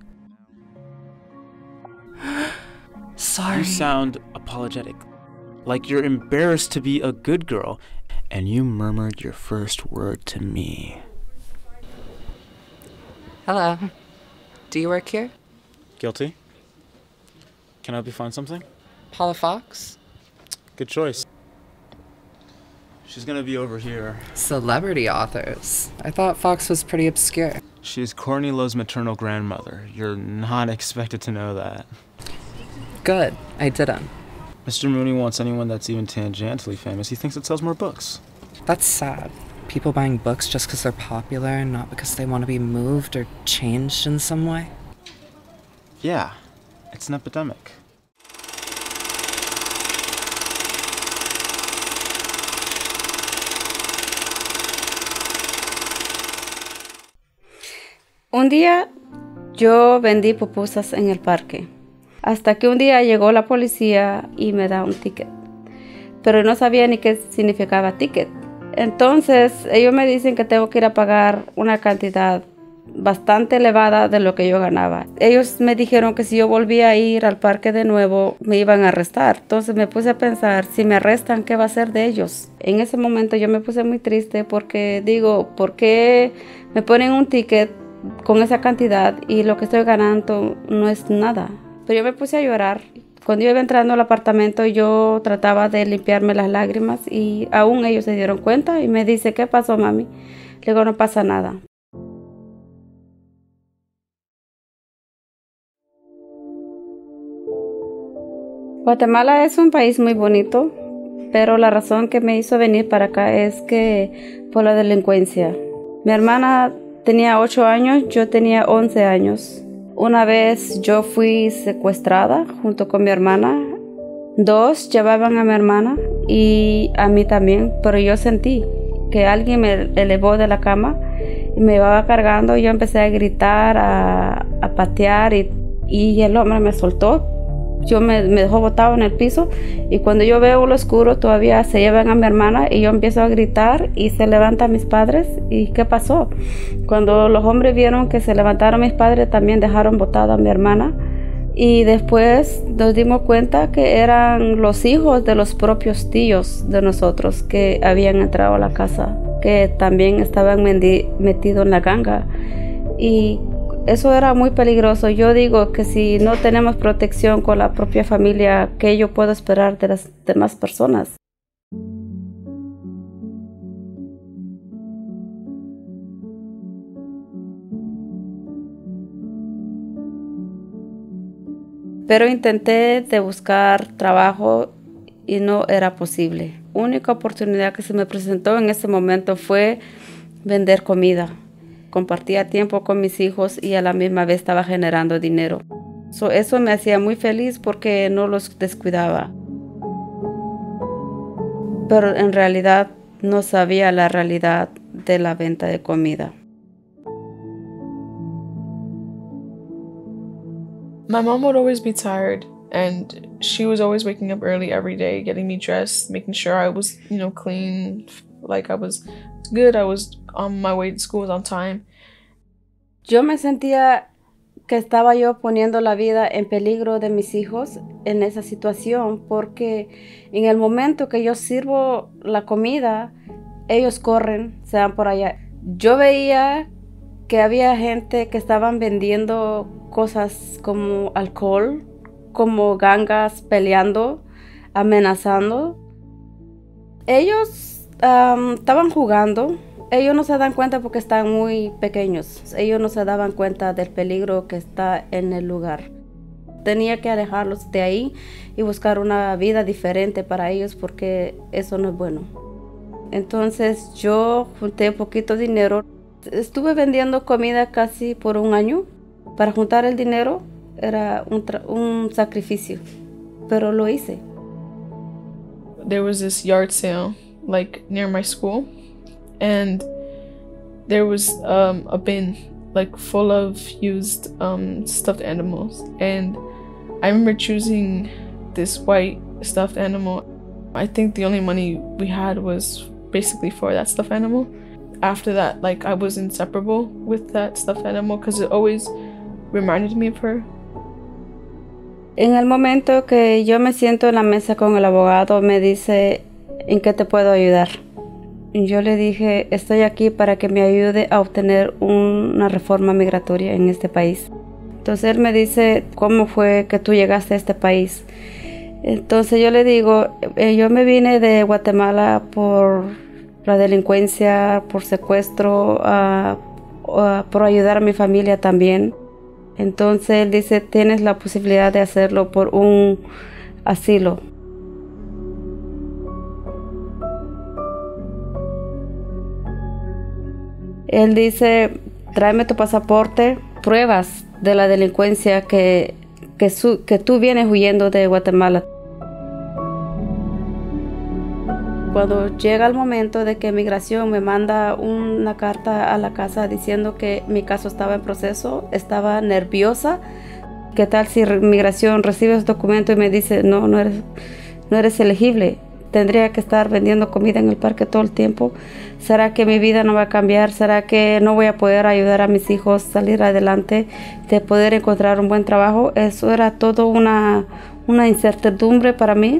Sorry. You sound apologetic. Like you're embarrassed to be a good girl, and you murmured your first word to me. Hello. Do you work here? Guilty. Can I help you find something? Paula Fox? Good choice. She's gonna be over here. Celebrity authors. I thought Fox was pretty obscure. She's Courtney Lowe's maternal grandmother. You're not expected to know that. Good. I didn't. Mister Mooney wants anyone that's even tangentially famous. He thinks it sells more books. That's sad. People buying books just because they're popular and not because they want to be moved or changed in some way. Yeah, it's an epidemic. Un día yo vendí pupusas en el parque, hasta que un día llegó la policía y me da un ticket, pero no sabía ni qué significaba ticket. Entonces ellos me dicen que tengo que ir a pagar una cantidad bastante elevada de lo que yo ganaba. Ellos me dijeron que si yo volvía a ir al parque de nuevo me iban a arrestar. Entonces me puse a pensar, si me arrestan, ¿qué va a ser de ellos? En ese momento yo me puse muy triste porque digo, ¿por qué me ponen un ticket con esa cantidad y lo que estoy ganando no es nada? Pero yo me puse a llorar. Cuando yo iba entrando al apartamento, yo trataba de limpiarme las lágrimas y aún ellos se dieron cuenta y me dice, ¿qué pasó, mami? Le digo, no pasa nada. Guatemala es un país muy bonito, pero la razón que me hizo venir para acá es que por la delincuencia. Mi hermana tenía ocho años, yo tenía once años. Una vez yo fui secuestrada junto con mi hermana. Dos llevaban a mi hermana y a mí también, pero yo sentí que alguien me elevó de la cama y me iba cargando. Yo empecé a gritar, a, a patear y, y el hombre me soltó. Yo me, me dejó botado en el piso y cuando yo veo lo oscuro todavía se llevan a mi hermana y yo empiezo a gritar y se levantan mis padres. ¿Y qué pasó? Cuando los hombres vieron que se levantaron mis padres también dejaron botada a mi hermana y después nos dimos cuenta que eran los hijos de los propios tíos de nosotros que habían entrado a la casa, que también estaban metidos en la ganga y eso era muy peligroso. Yo digo que si no tenemos protección con la propia familia, ¿qué yo puedo esperar de las demás personas? Pero intenté de buscar trabajo y no era posible. La única oportunidad que se me presentó en ese momento fue vender comida. Compartía tiempo con mis hijos y a la misma vez estaba generando dinero. So, eso me hacía muy feliz porque no los descuidaba. Pero en realidad no sabía la realidad de la venta de comida. My mom would always be tired and she was always waking up early every day, getting me dressed, making sure I was, you know, clean, like I was good, I was on my way to school on time. Yo me sentía que estaba yo poniendo la vida en peligro de mis hijos en esa situación porque en el momento que yo sirvo la comida, ellos corren, se van por allá. Yo veía que había gente que estaban vendiendo cosas como alcohol, como gangas peleando, amenazando. Ellos um, estaban jugando. Ellos no se dan cuenta porque están muy pequeños. Ellos no se daban cuenta del peligro que está en el lugar. Tenía que alejarlos de ahí y buscar una vida diferente para ellos porque eso no es bueno. Entonces yo junté poquito dinero. Estuve vendiendo comida casi por un año. Para juntar el dinero era un, un sacrificio, pero lo hice. There was this yard sale like near my school. And there was um, a bin like full of used um, stuffed animals. And I remember choosing this white stuffed animal. I think the only money we had was basically for that stuffed animal. After that, like I was inseparable with that stuffed animal because it always reminded me of her. En el momento que yo me siento en la mesa con el abogado, me dice, ¿en qué te puedo ayudar? Yo le dije, estoy aquí para que me ayude a obtener una reforma migratoria en este país. Entonces él me dice, ¿cómo fue que tú llegaste a este país? Entonces yo le digo, eh, yo me vine de Guatemala por la delincuencia, por secuestro, uh, uh, por ayudar a mi familia también. Entonces él dice, tienes la posibilidad de hacerlo por un asilo. Él dice, tráeme tu pasaporte, pruebas de la delincuencia que, que, su, que tú vienes huyendo de Guatemala. Cuando llega el momento de que migración me manda una carta a la casa diciendo que mi caso estaba en proceso, estaba nerviosa. ¿Qué tal si migración recibe ese documento y me dice, no, no eres, no eres elegible? Tendría que estar vendiendo comida en el parque todo el tiempo. ¿Será que mi vida no va a cambiar? ¿Será que no voy a poder ayudar a mis hijos a salir adelante, de poder encontrar un buen trabajo? Eso era todo una, una incertidumbre para mí.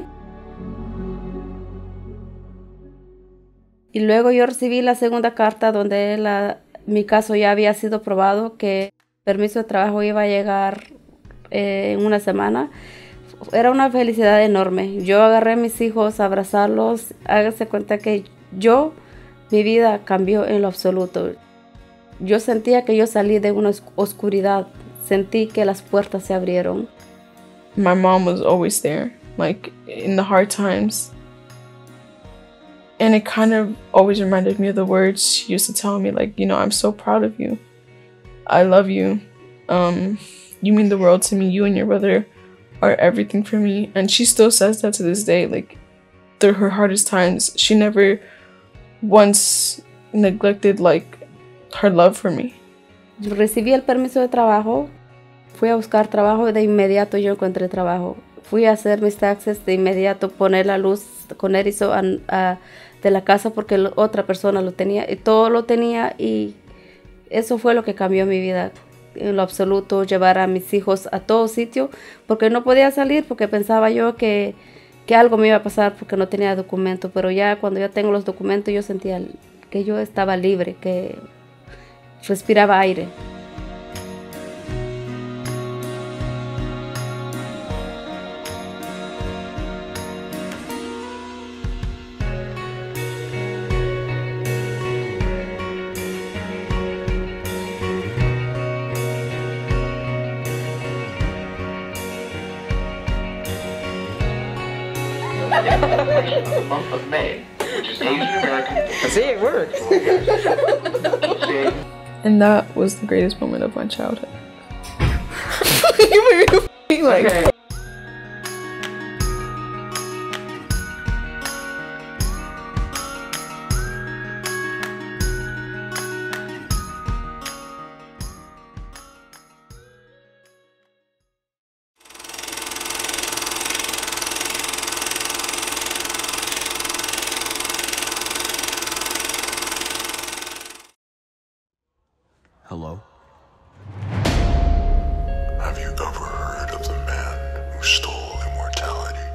Y luego yo recibí la segunda carta donde la, mi caso ya había sido aprobado, que el permiso de trabajo iba a llegar eh, en una semana. Era una felicidad enorme. Yo agarré a mis hijos a abrazarlos. Háganse cuenta que yo, mi vida cambió en lo absoluto. Yo sentía que yo salí de una oscuridad. Sentí que las puertas se abrieron. My mom was always there, like in the hard times. And it kind of always reminded me of the words she used to tell me, like, you know, I'm so proud of you. I love you. Um, you mean the world to me. You and your brother are everything for me. And she still says that to this day, like through her hardest times. She never once neglected like her love for me. Recibí el permiso de trabajo, fui a buscar trabajo y de inmediato yo encontré trabajo. Fui a hacer mis taxes de inmediato, poner la luz con erizo a, a, de la casa porque lo, otra persona lo tenía y todo lo tenía, y eso fue lo que cambió mi vida. En lo absoluto, llevar a mis hijos a todo sitio, porque no podía salir, porque pensaba yo que, que algo me iba a pasar porque no tenía documento, pero ya cuando yo tengo los documentos yo sentía que yo estaba libre, que respiraba aire. The month of May, which is Asian American. See, it works. And that was the greatest moment of my childhood. You made me like. Okay. Hello? Have you ever heard of the man who stole immortality?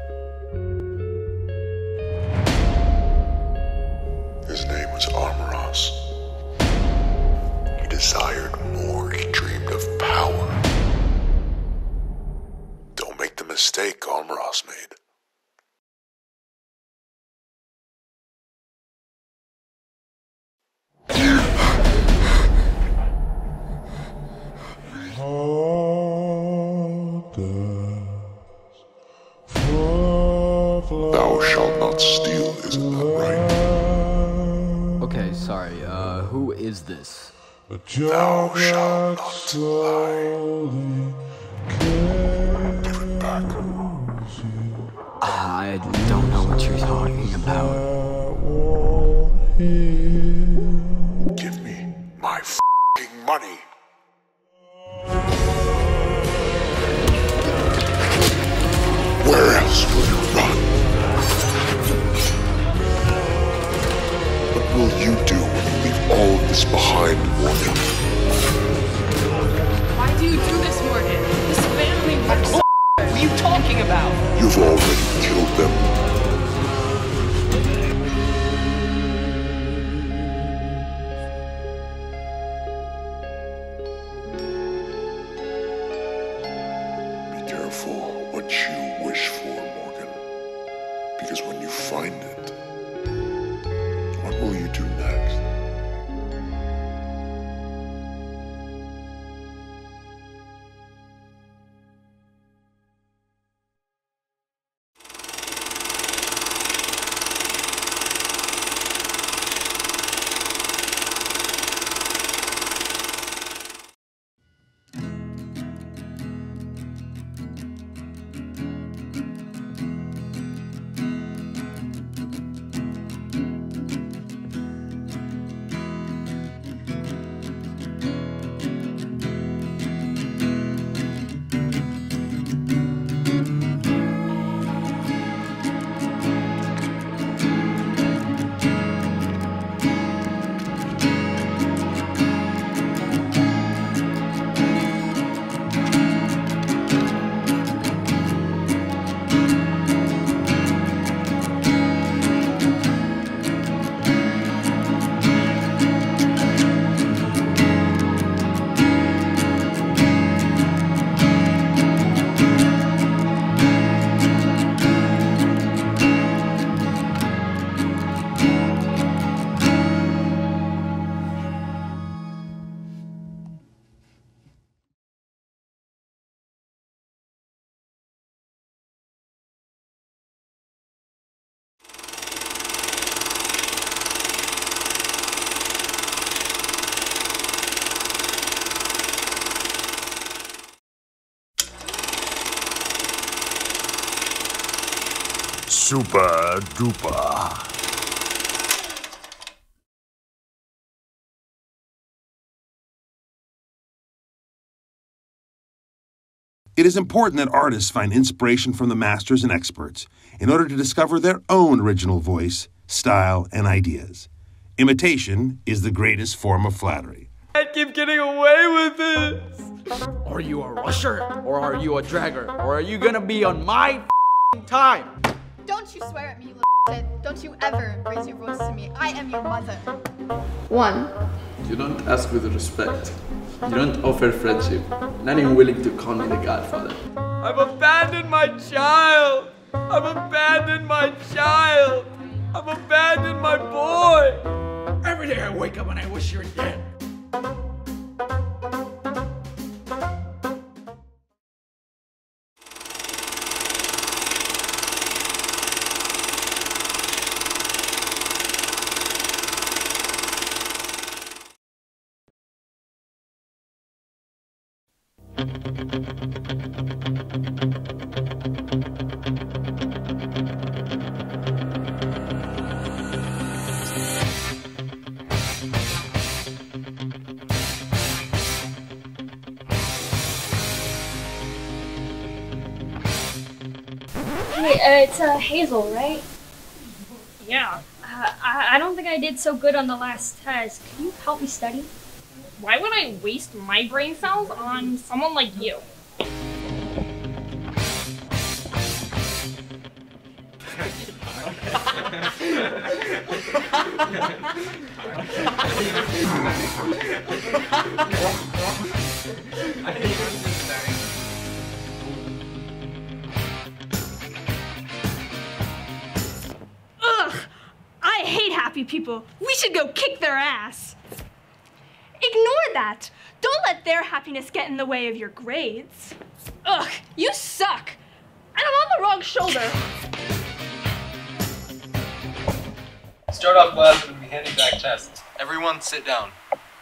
His name was Armoros. He desired more, he dreamed of power. Don't make the mistake Armoros made. Thou shalt not steal, isn't that right? Okay, sorry, uh, who is this? Thou shalt not lie. Give it back. I don't know what you're talking about. Give me my f***ing money. Where else will you run? What will you do when you leave all of this behind, Morgan? Why do you do this, Morgan? This family, what the What are you talking about? You've already killed them. Be careful what you wish for, Morgan. Because when you find it, what will you do next? Super duper. It is important that artists find inspiration from the masters and experts in order to discover their own original voice, style, and ideas. Imitation is the greatest form of flattery. I keep getting away with this. Are you a rusher or are you a dragger or are you gonna be on my time? Don't you swear at me, you little shit. Don't you ever raise your voice to me. I am your mother. One. You don't ask with respect. You don't offer friendship. Not even willing to call me the Godfather. I've abandoned my child. I've abandoned my child. I've abandoned my boy. Every day I wake up and I wish you were dead. Hey, uh, it's uh, Hazel, right? Yeah. Uh, I, I don't think I did so good on the last test. Can you help me study? Why would I waste my brain cells on someone like you? Ugh! I hate happy people. We should go kick their ass. Ignore that. Don't let their happiness get in the way of your grades. Ugh, you suck. And I'm on the wrong shoulder. Start off class with me handing back tests. Everyone sit down.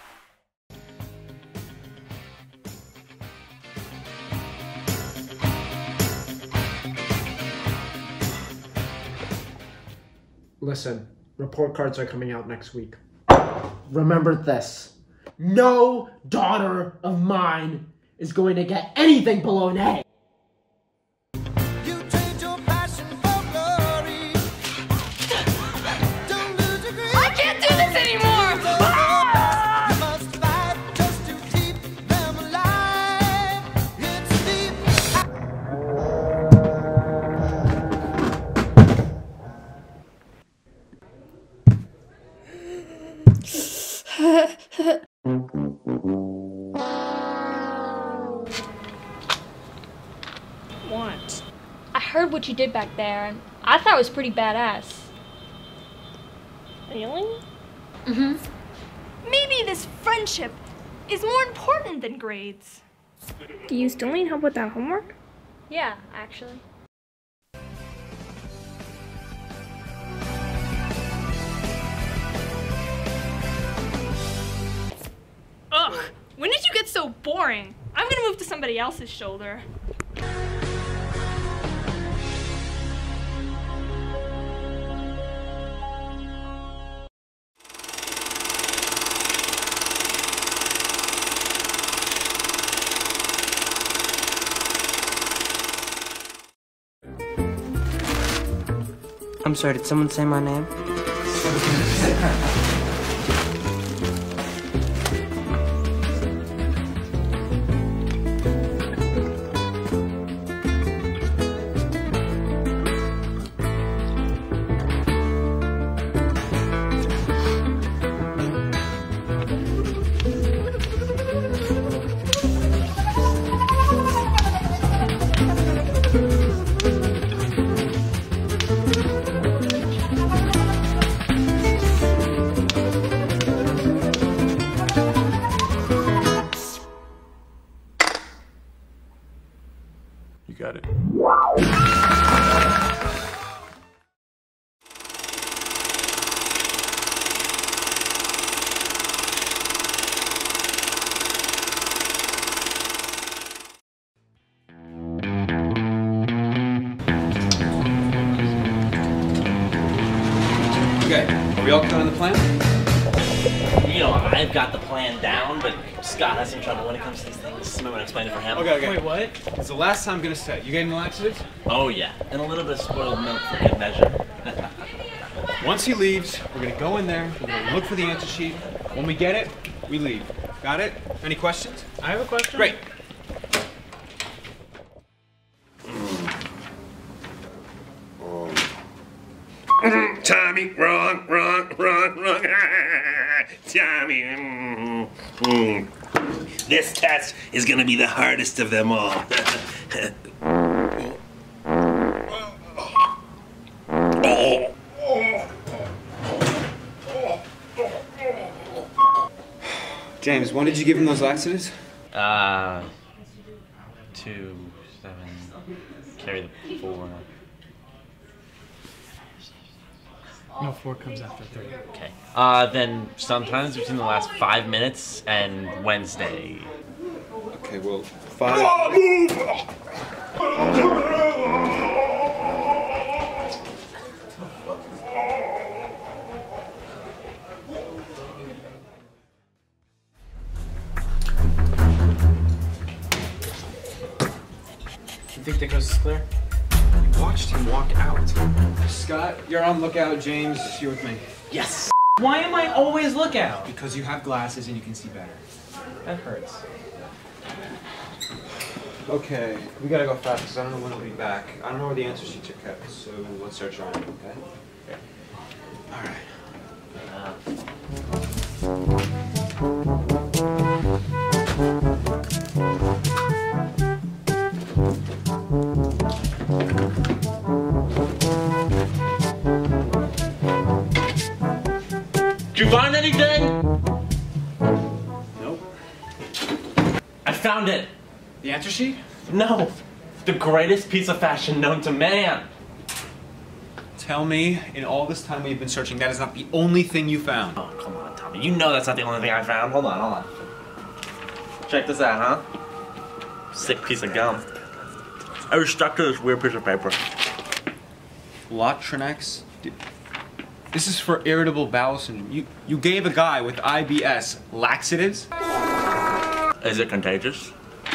Listen, report cards are coming out next week. Remember this. No daughter of mine is going to get anything below an A. I can't do this anymore! What? I heard what you did back there, and I thought it was pretty badass. Really? Mm-hmm. Maybe this friendship is more important than grades. Do you still need help with that homework? Yeah, actually. Ugh! When did you get so boring? I'm gonna move to somebody else's shoulder. I'm sorry, did someone say my name? Okay, are we all clear on the plan? You know, I've got the plan down, but Scott has some trouble when it comes to these things. Remember when I explained it for him? Okay, okay. Wait, what? It's the last time I'm gonna say. You gave him the laxatives? Oh, yeah. And a little bit of spoiled milk for good measure. Once he leaves, we're gonna go in there, we're gonna look for the answer sheet. When we get it, we leave. Got it? Any questions? I have a question. Great. Tommy, wrong, wrong, wrong, wrong. Tommy. Mm, mm. This test is gonna be the hardest of them all. James, when did you give him those laxatives? Uh, two, seven, carry the four. No, four comes after three. Okay. Uh, then sometimes between the last five minutes and Wednesday. Okay, well, five. Oh, move! You think the coast is clear? You watched him walk out. Scott, you're on lookout. James, you're with me. Yes! Why am I always lookout? Because you have glasses and you can see better. That hurts. Okay, we gotta go fast because I don't know when he'll be back. I don't know where the answer sheets are kept, so let's search around, okay? Okay. All right. Did you find anything? Nope. I found it. The answer sheet? No. The greatest piece of fashion known to man. Tell me, in all this time we've been searching, that is not the only thing you found. Oh, come on, Tommy. You know that's not the only thing I found. Hold on, hold on. Check this out, huh? Sick piece of gum. I was stuck to this weird piece of paper. Lotronex? This is for irritable bowel syndrome. You you gave a guy with I B S laxatives? Is it contagious?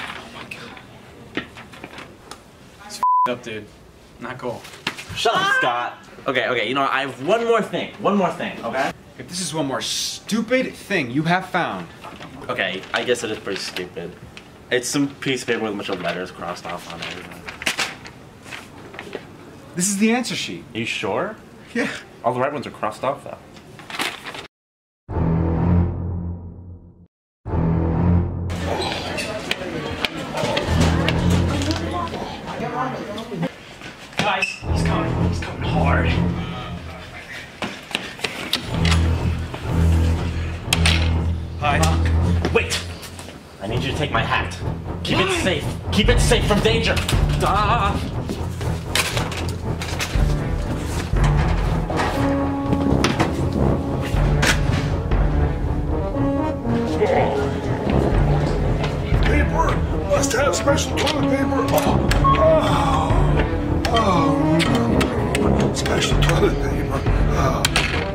It's up, dude. Not cool. Shut up, Scott. Okay, okay, you know, I have one more thing. One more thing, okay? If this is one more stupid thing you have found. Okay, I guess it is pretty stupid. It's some piece of paper with a bunch of letters crossed off on it. This is the answer sheet. You sure? Yeah. All the right ones are crossed off, though. Guys, he's coming. He's coming hard. Hi. Uh, wait! I need you to take my hat. Keep Why? it safe. Keep it safe from danger. Ah! Paper! Must have special toilet paper! Oh! Oh! Oh! Special toilet paper! Oh!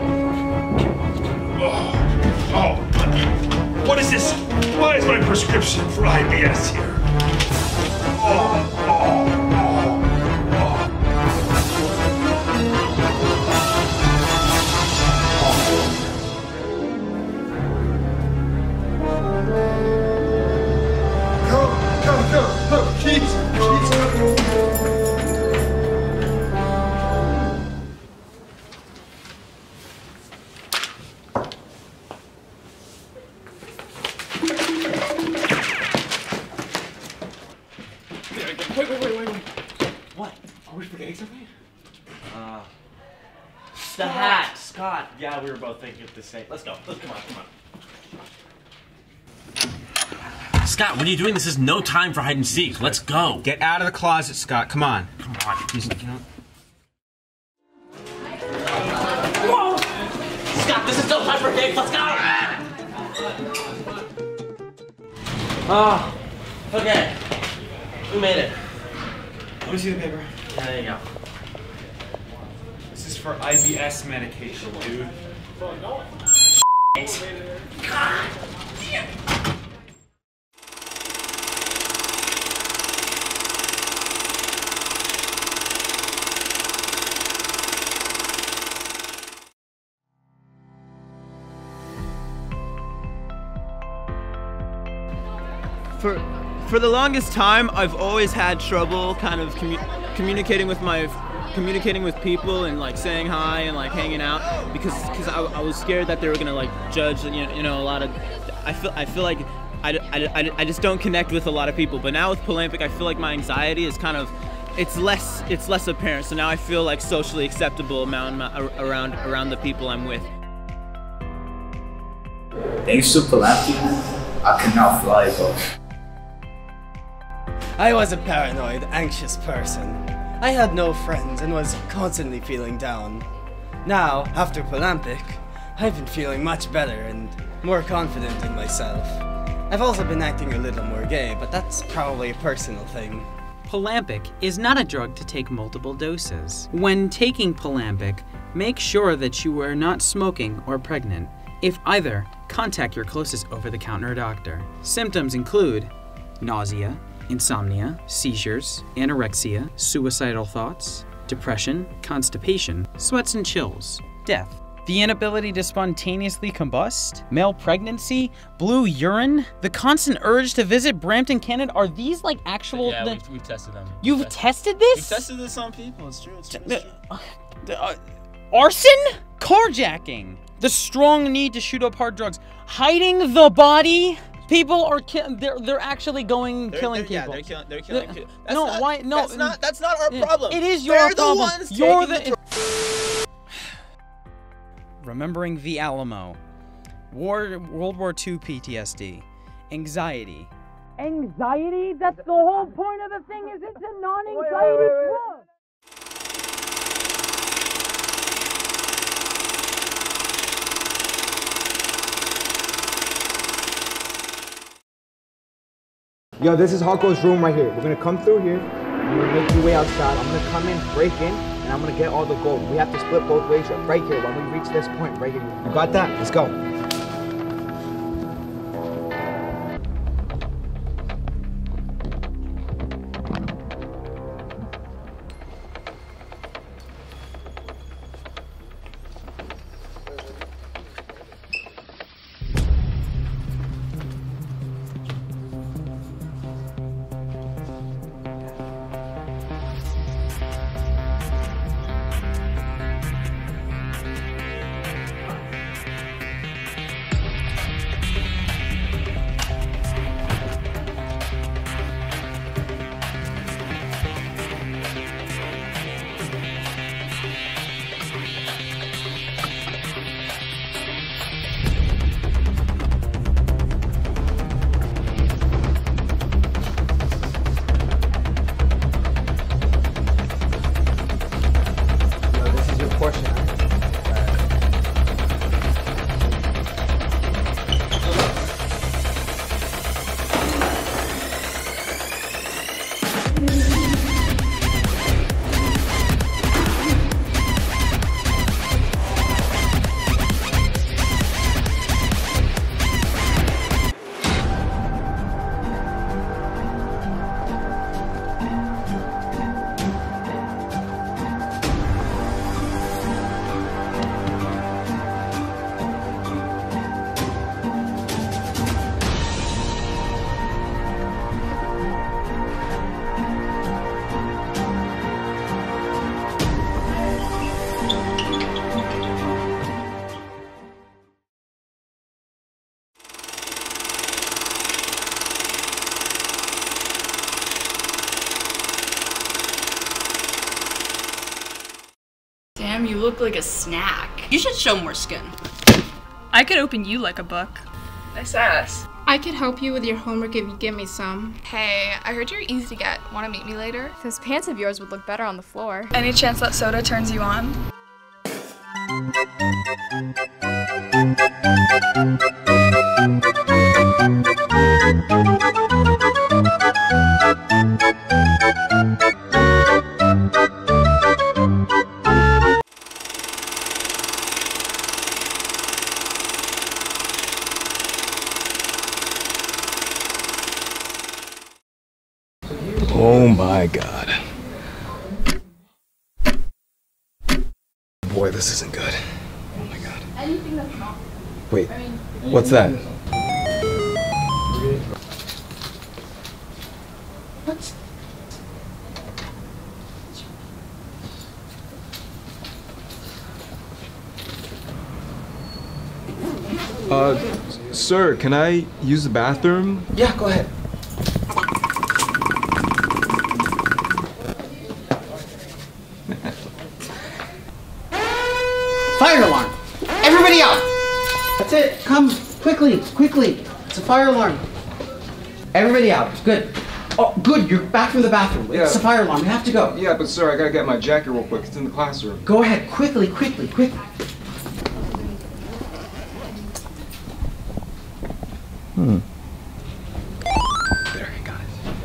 Oh! Oh! What is this? Why is my prescription for I B S here? Oh! Oh! Wait, wait, wait, wait, wait. What? Are we forgetting something? Uh, the hat, Scott. Yeah, we were both thinking of the same. Let's go. Let's come on, come on. Scott, what are you doing? This is no time for hide and seek. Let's go. Get out of the closet, Scott. Come on. Come on. He's, you know. Whoa! Scott, this is no time for games. Let's go. Oh, okay. We made it. Let me see the paper. Yeah, there you go. This is for I B S medication, dude. God damn. For, for the longest time, I've always had trouble kind of commu communicating with my, communicating with people and like saying hi and like hanging out because because I, I was scared that they were gonna like judge you know, you know a lot of, I feel I feel like I, I, I, I just don't connect with a lot of people. But now with Polampic, I feel like my anxiety is kind of, it's less it's less apparent. So now I feel like socially acceptable around around around the people I'm with. Thanks to Polampic, I can now fly above. I was a paranoid, anxious person. I had no friends and was constantly feeling down. Now, after Polampic, I've been feeling much better and more confident in myself. I've also been acting a little more gay, but that's probably a personal thing. Polampic is not a drug to take multiple doses. When taking Polampic, make sure that you are not smoking or pregnant. If either, contact your closest over-the-counter doctor. Symptoms include nausea, insomnia, seizures, anorexia, suicidal thoughts, depression, constipation, sweats and chills, death. The inability to spontaneously combust, male pregnancy, blue urine, the constant urge to visit Brampton, Canada. Are these like actual... Yeah, the, we've, we've tested them. You've We've tested this? We've tested this on people. It's true. It's true. It's true. The, uh, arson? Carjacking. The strong need to shoot up hard drugs. Hiding the body. People are ki they're they're actually going They're, killing they're, people. Yeah, they're killing. They're killing. The, That's no, not, why? No, that's not. That's not our yeah, problem. It is your they're problem. The ones You're taking the. the Remembering the Alamo, War World War Two P T S D, anxiety. Anxiety? That's the whole point of the thing. Is it's a non-anxiety drug. Yo, this is Harchol's room right here. We're gonna come through here. You're gonna make your way outside. I'm gonna come in, break in, and I'm gonna get all the gold. We have to split both ways right here when we reach this point right here. You got that? Let's go. Damn, you look like a snack. You should show more skin. I could open you like a book. Nice ass. I could help you with your homework if you give me some. Hey, I heard you're easy to get. Wanna meet me later? Those pants of yours would look better on the floor. Any chance that soda turns you on? Oh my god. Boy, this isn't good. Oh my god. Anything that's not. Wait, I mean, what's that? What's Uh, sir, can I use the bathroom? Yeah, go ahead. Fire alarm! Everybody out! That's it. Come quickly, quickly. It's a fire alarm. Everybody out. Good. Oh, good. You're back from the bathroom. Yeah. It's a fire alarm. We have to go. Yeah, but sir, I gotta get my jacket real quick. It's in the classroom. Go ahead. Quickly, quickly, quickly. Hmm. There, you got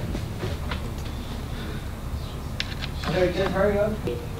it. Very good. Hurry up.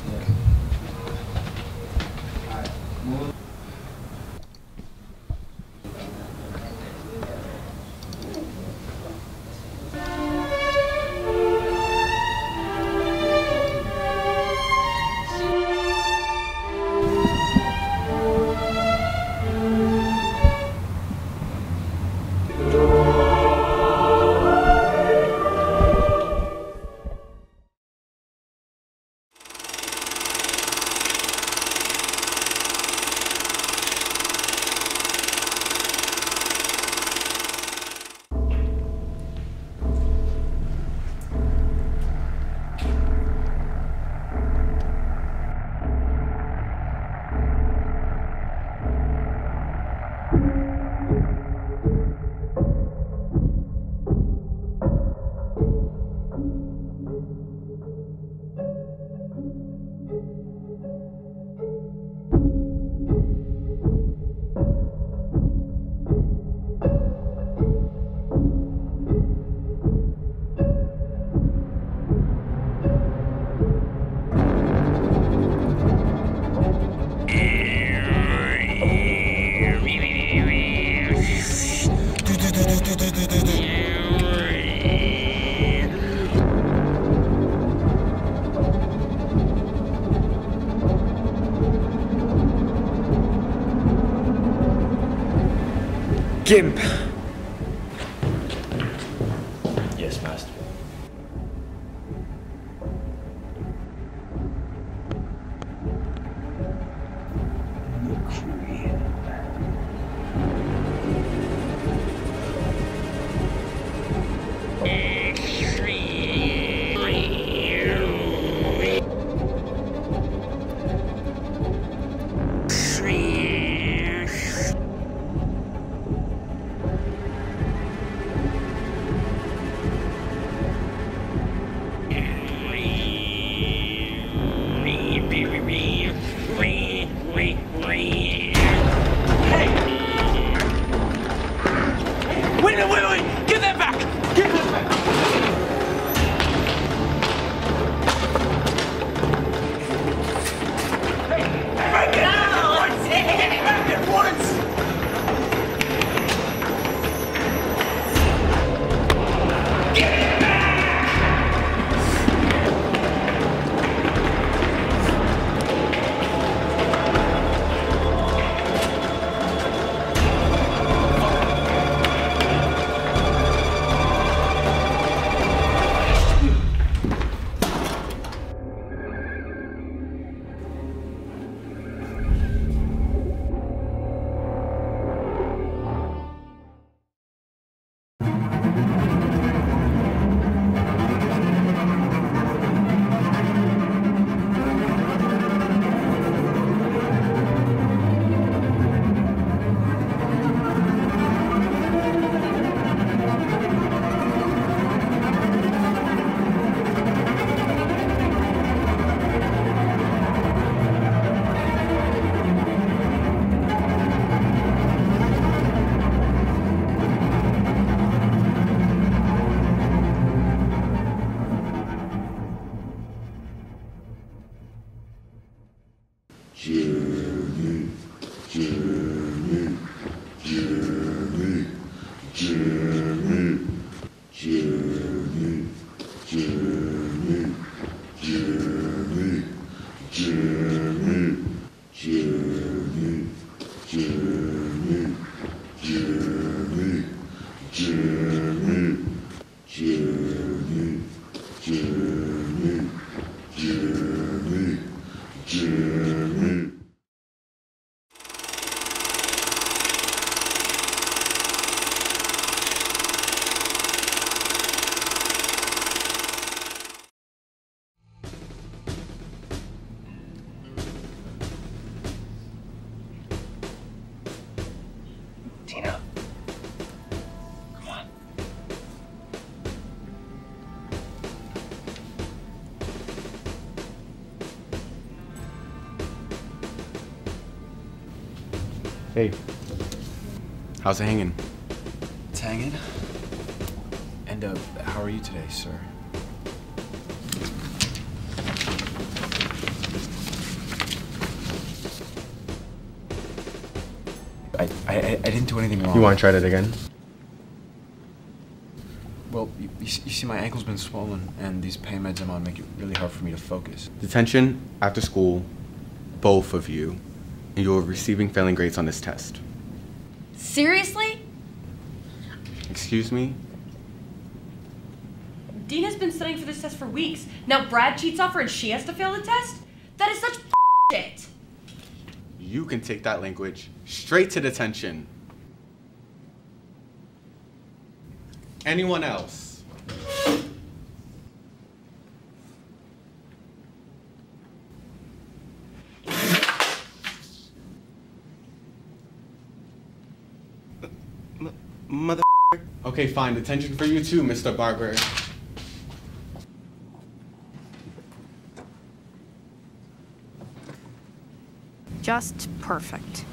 Gimp. Yes, master. Wait, wait, wait, wait! Give that back! Give that back! Break it out! Take it back at once! Give it back! Journey, journey, journey, journey, journey, journey. Jimmy, Jimmy, Jimmy, Jimmy, Jimmy, Jimmy, Jimmy, Jimmy. Tina. Come on. Hey. How's it hanging? It's hanging. And, uh, how are you today, sir? I, I, I didn't do anything wrong. You want to try that again? Well, you, you see, my ankle's been swollen, and these pain meds I'm on make it really hard for me to focus. Detention, after school, both of you, and you're receiving failing grades on this test. Seriously? Excuse me? Dean has been studying for this test for weeks. Now Brad cheats off her and she has to fail the test? That is such shit. You can take that language straight to detention. Anyone else? Mother. Okay, fine. Detention for you too, Mister Barber. Just perfect.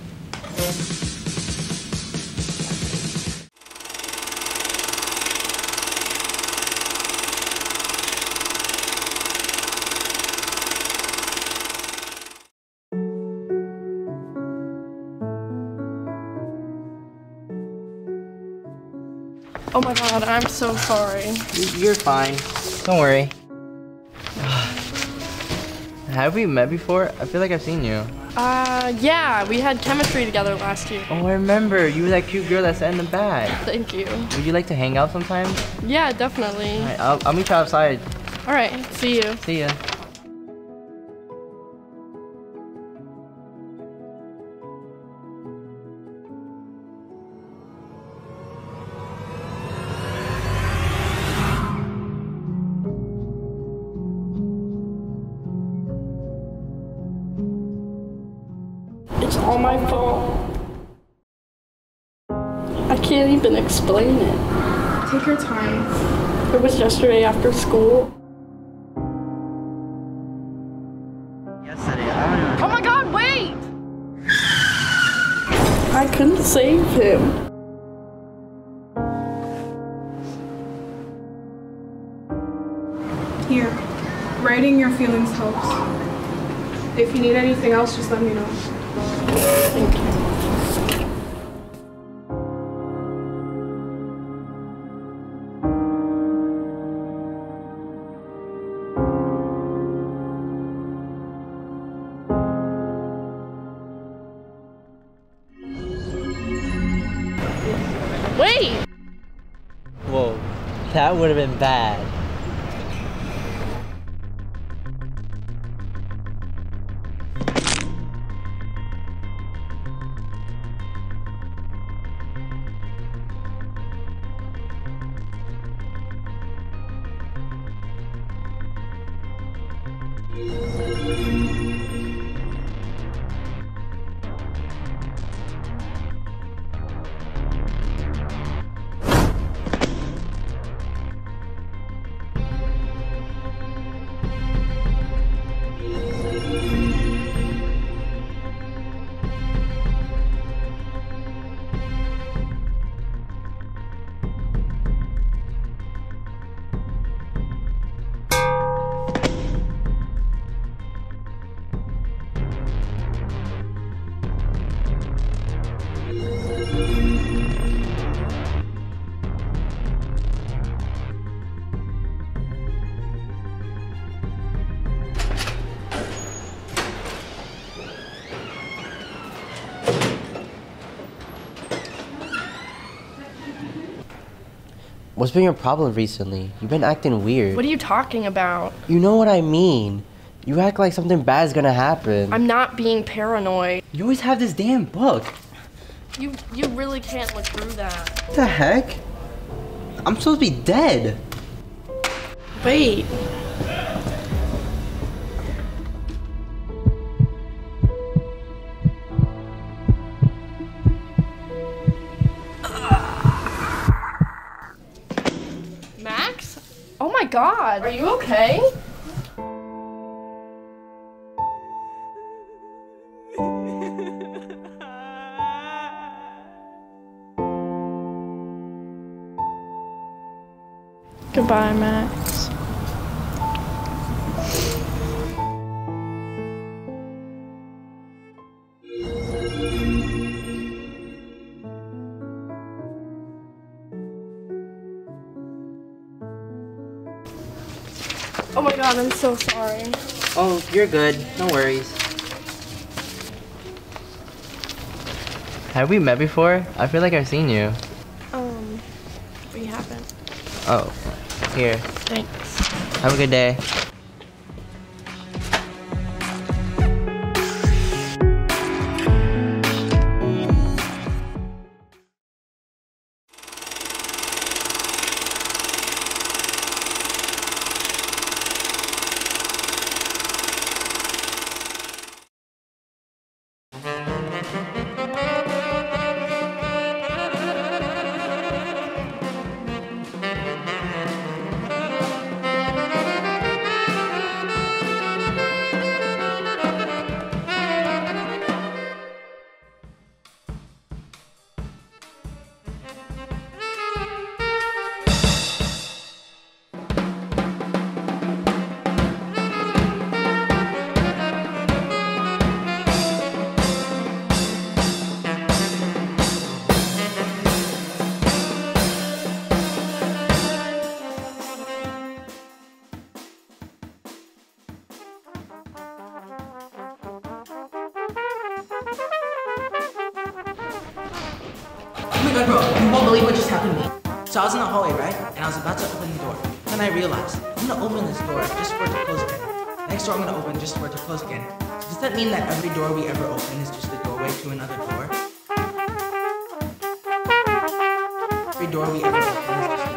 Oh my god, I'm so sorry. You're fine. Don't worry. Have we met before? I feel like I've seen you. Uh, yeah, we had chemistry together last year. Oh, I remember. You were that cute girl that sat in the back. Thank you. Would you like to hang out sometime? Yeah, definitely. All right, I'll, I'll meet you outside. All right, see you. See ya. It's all my fault. I can't even explain it. Take your time. It was yesterday after school. Yesterday, I don't even... Oh my god, wait! I couldn't save him. Here, writing your feelings helps. If you need anything else, just let me know. Thank you. Wait! Whoa, that would have been bad. What's been your problem recently? You've been acting weird. What are you talking about? You know what I mean. You act like something bad's gonna happen. I'm not being paranoid. You always have this damn book. You you really can't look through that. What the heck? I'm supposed to be dead. Wait. Max? Oh my god. Are you okay? Goodbye, Max. Oh my god, I'm so sorry. Oh, you're good. No worries. Have we met before? I feel like I've seen you. Um, we haven't. Oh, here. Thanks. Have a good day. Oh my god, bro, you won't believe what just happened to me. So I was in the hallway, right? And I was about to open the door. Then I realized, I'm gonna open this door just for it to close again. Next door I'm gonna open just for it to close again. So does that mean that every door we ever open is just the doorway to another door? Every door we ever open is just the doorway to another door.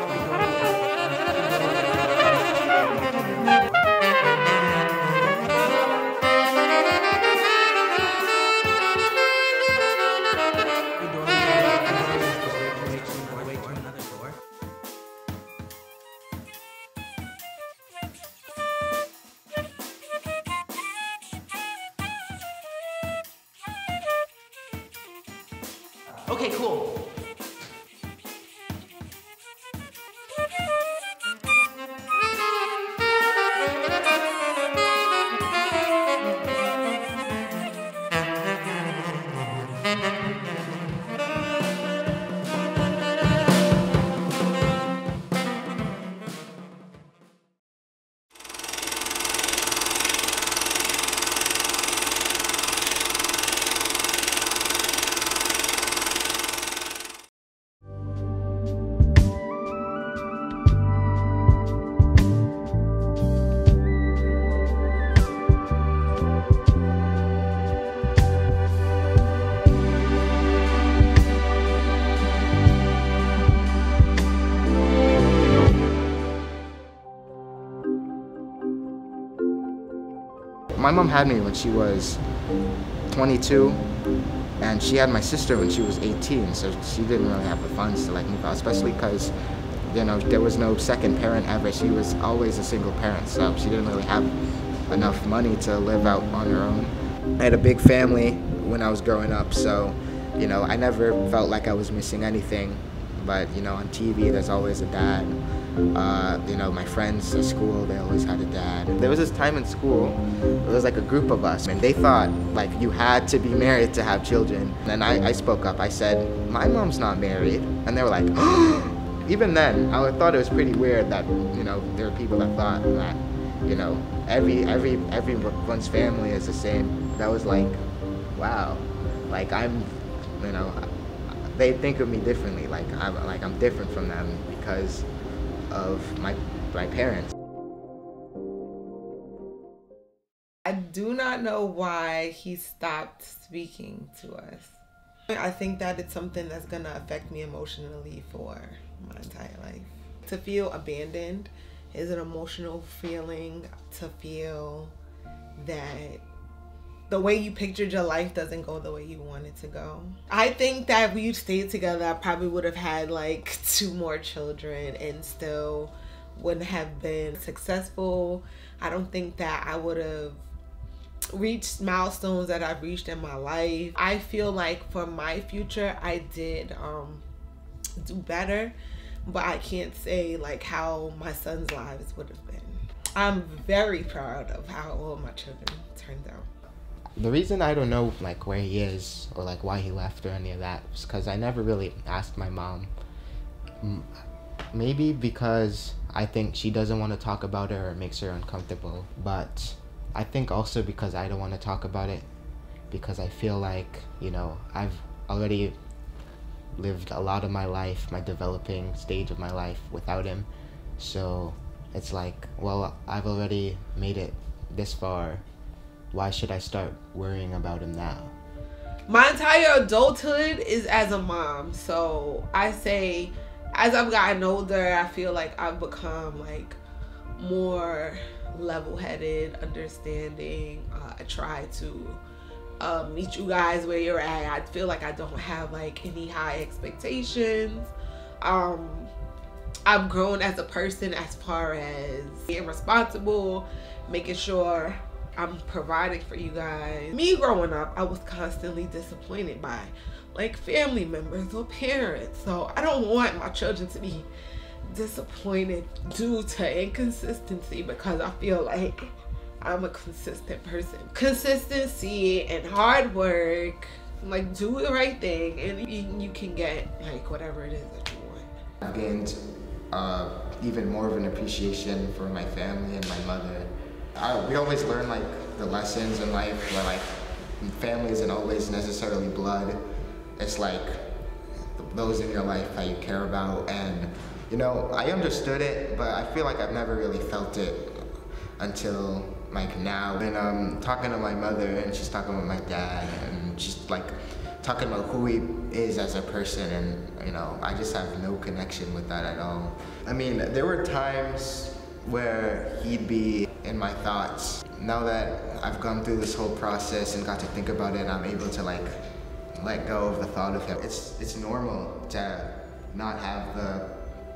Okay, cool. My mom had me when she was twenty-two, and she had my sister when she was eighteen, so she didn't really have the funds to like move out, especially because, you know, there was no second parent ever. She was always a single parent, so she didn't really have enough money to live out on her own. I had a big family when I was growing up, so, you know, I never felt like I was missing anything. But, you know, on T V, there's always a dad. Uh, you know, my friends at school, they always had a dad. There was this time in school, it was like a group of us, and they thought, like, you had to be married to have children. And I, I spoke up, I said, my mom's not married. And they were like, even then, I thought it was pretty weird that, you know, there were people that thought that, you know, every, every, everyone's family is the same. That was like, wow, like I'm, you know, they think of me differently. Like I'm like I'm different from them because of my my parents. I do not know why he stopped speaking to us. I think that it's something that's gonna affect me emotionally for my entire life. To feel abandoned is an emotional feeling. To feel that the way you pictured your life doesn't go the way you want it to go. I think that if we stayed together, I probably would have had like two more children and still wouldn't have been successful. I don't think that I would have reached milestones that I've reached in my life. I feel like for my future, I did um, do better, but I can't say like how my son's lives would have been. I'm very proud of how all my children turned out. The reason I don't know like where he is or like why he left or any of that is because I never really asked my mom. Maybe because I think she doesn't want to talk about it or it makes her uncomfortable. But I think also because I don't want to talk about it because I feel like, you know, I've already lived a lot of my life, my developing stage of my life without him. So it's like, well, I've already made it this far. Why should I start worrying about him now? My entire adulthood is as a mom. So I say, as I've gotten older, I feel like I've become like more level-headed, understanding. Uh, I try to uh, meet you guys where you're at. I feel like I don't have like any high expectations. Um, I've grown as a person as far as being responsible, making sure I'm providing for you guys. Me growing up, I was constantly disappointed by like family members or parents. So I don't want my children to be disappointed due to inconsistency because I feel like I'm a consistent person. Consistency and hard work, like do the right thing and you, you can get like whatever it is that you want. I've gained uh, even more of an appreciation for my family and my mother. I, we always learn like the lessons in life where like family isn't always necessarily blood. It's like those in your life that you care about, and you know, I understood it, but I feel like I've never really felt it until like now. And um, talking to my mother, and she's talking with my dad, and she's like talking about who he is as a person, and you know, I just have no connection with that at all. I mean, there were times where he'd be in my thoughts. Now that I've gone through this whole process and got to think about it, I'm able to like let go of the thought of him. It's it's normal to not have the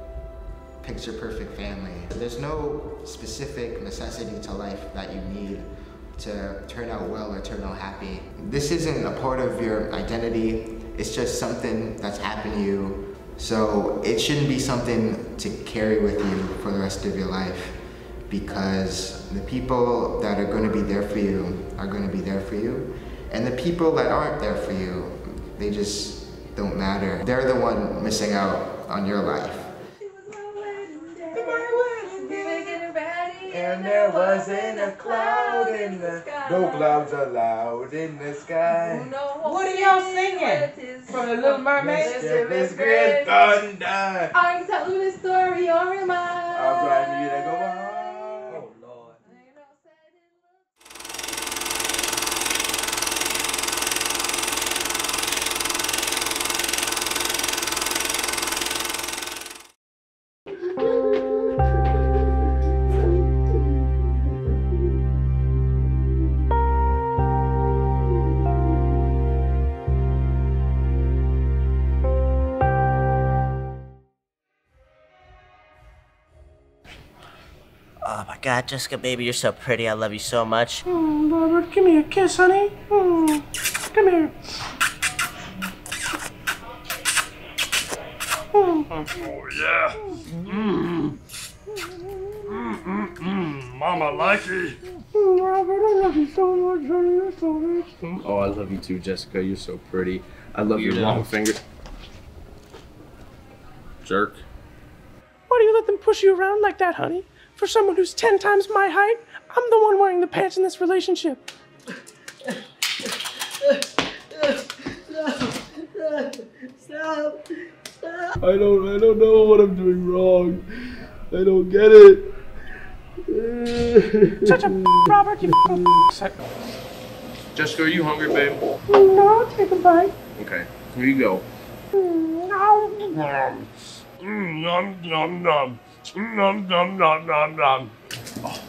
picture perfect family. There's no specific necessity to life that you need to turn out well or turn out happy. This isn't a part of your identity. It's just something that's happened to you. So it shouldn't be something to carry with you for the rest of your life, because the people that are going to be there for you are going to be there for you. And the people that aren't there for you, they just don't matter. They're the one missing out on your life. And there wasn't a cloud in the sky. No clouds allowed in the sky. What are y'all singing? From The Little Mermaid? Mischievous great thunder. Are you telling the story or am I? I'm trying you to go on. Oh my God, Jessica, baby, you're so pretty. I love you so much. Oh, Robert, give me a kiss, honey. Mm, come here. Mm. Oh, yeah. Mmm. Mmm, mmm, mmm. Mama likey. Mm, Robert, I love you so much, honey. You're so nice. Oh, I love you too, Jessica. You're so pretty. I love your long finger. Jerk. Why do you let them push you around like that, honey? For someone who's ten times my height, I'm the one wearing the pants in this relationship. Stop. I don't, I don't know what I'm doing wrong. I don't get it. Such a Robert, you Jessica, are you hungry, babe? No, I'll take a bite. Okay, here you go. No. Mm, nom nom nom. Nom nom nom nom nom. Oh.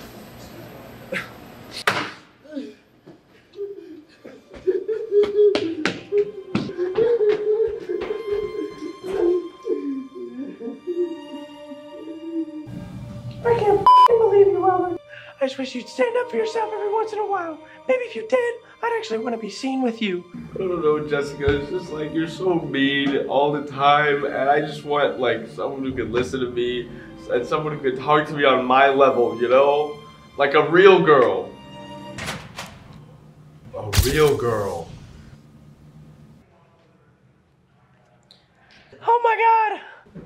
I can't f***ing believe you, Robert. I just wish you'd stand up for yourself every once in a while. Maybe if you did, I'd actually want to be seen with you. I don't know, Jessica. It's just like you're so mean all the time, and I just want like someone who could listen to me and someone who could talk to me on my level, you know? Like a real girl. A real girl. Oh my god!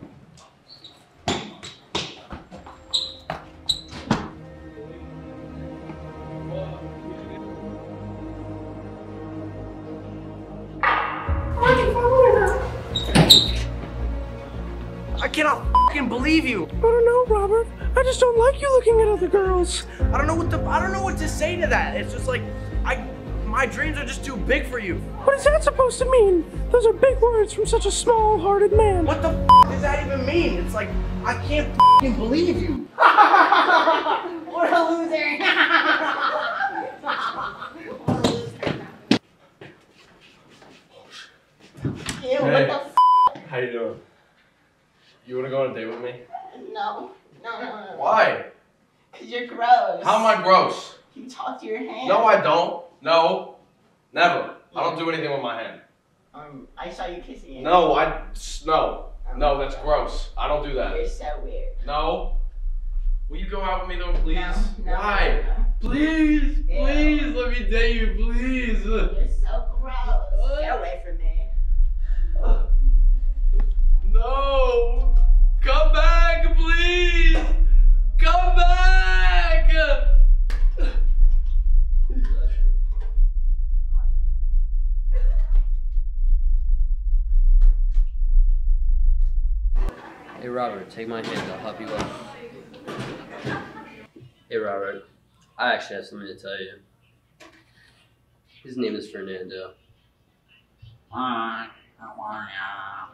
I cannot fucking believe you. I don't know, Robert. I just don't like you looking at other girls. I don't know what the I don't know what to say to that. It's just like I my dreams are just too big for you. What is that supposed to mean? Those are big words from such a small-hearted man. What the f does that even mean? It's like I can't fucking believe you. What a loser. Ew, what the f? How you doing? You wanna go on a date with me? No. No, no, no. Why? Because you're gross. How am I gross? You talk to your hand. No, I don't. No. Never. I don't do anything with my hand. Um, I saw you kissing it. No, I, no. No, that's gross. I don't do that. You're so weird. No. Will you go out with me though, please? No, no, Why? no, no. Please, Ew. please, let me date you, please. You're so gross. Get away from me. No. Come back, please. Come back. Hey Robert, take my hand, I'll help you up. Hey Robert, I actually have something to tell you. His name is Fernando. Hi, how are ya?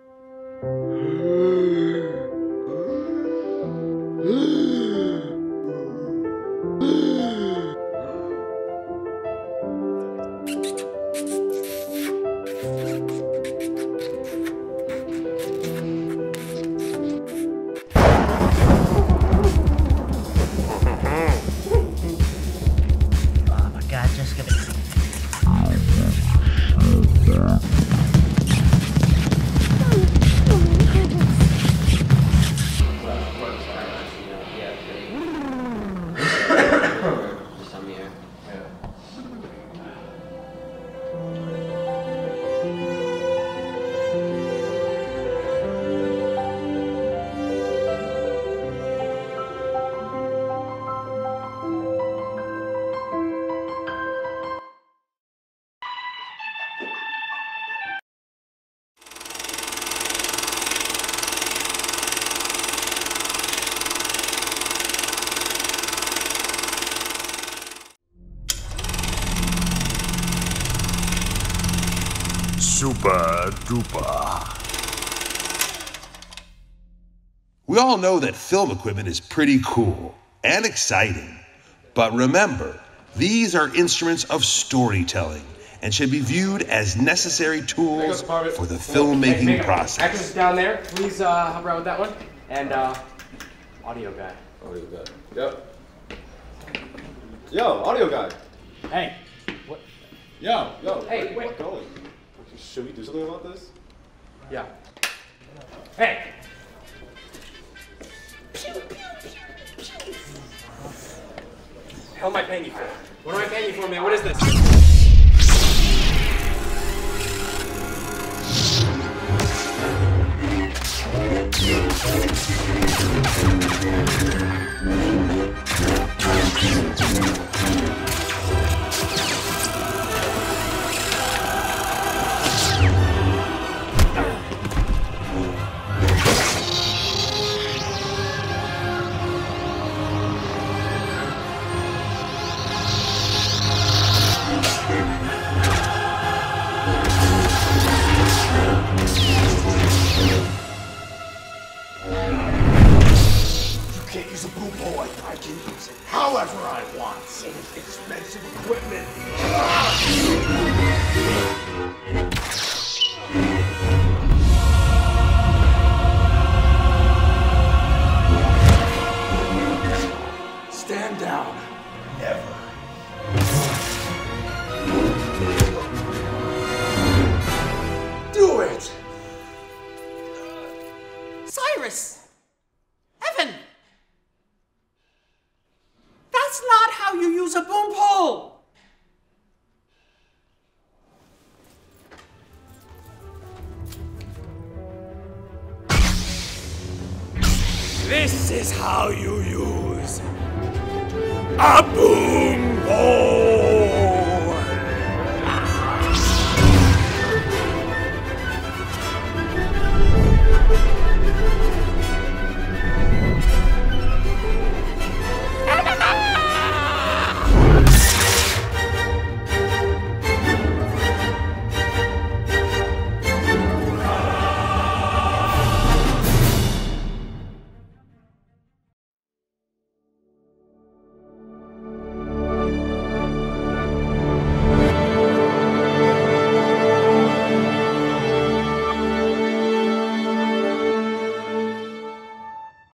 Oh my god, Jessica. Just on the air. Super duper. We all know that film equipment is pretty cool and exciting. But remember, these are instruments of storytelling and should be viewed as necessary tools for the filmmaking Hey, process. Actors down there, please uh, help around with that one. And uh, audio guy. Audio guy. Yep. Yo, audio guy. Hey. What? Yo, yo. Hey, where wait. you going? Should we do something about this? Yeah. Hey. How am I paying you for? What am I paying you for, man? What is this? whatever I want. Some expensive equipment. Stand down. Never. Do it! Cyrus! Evan! That's not how you use a boom pole! This is how you use a boom pole!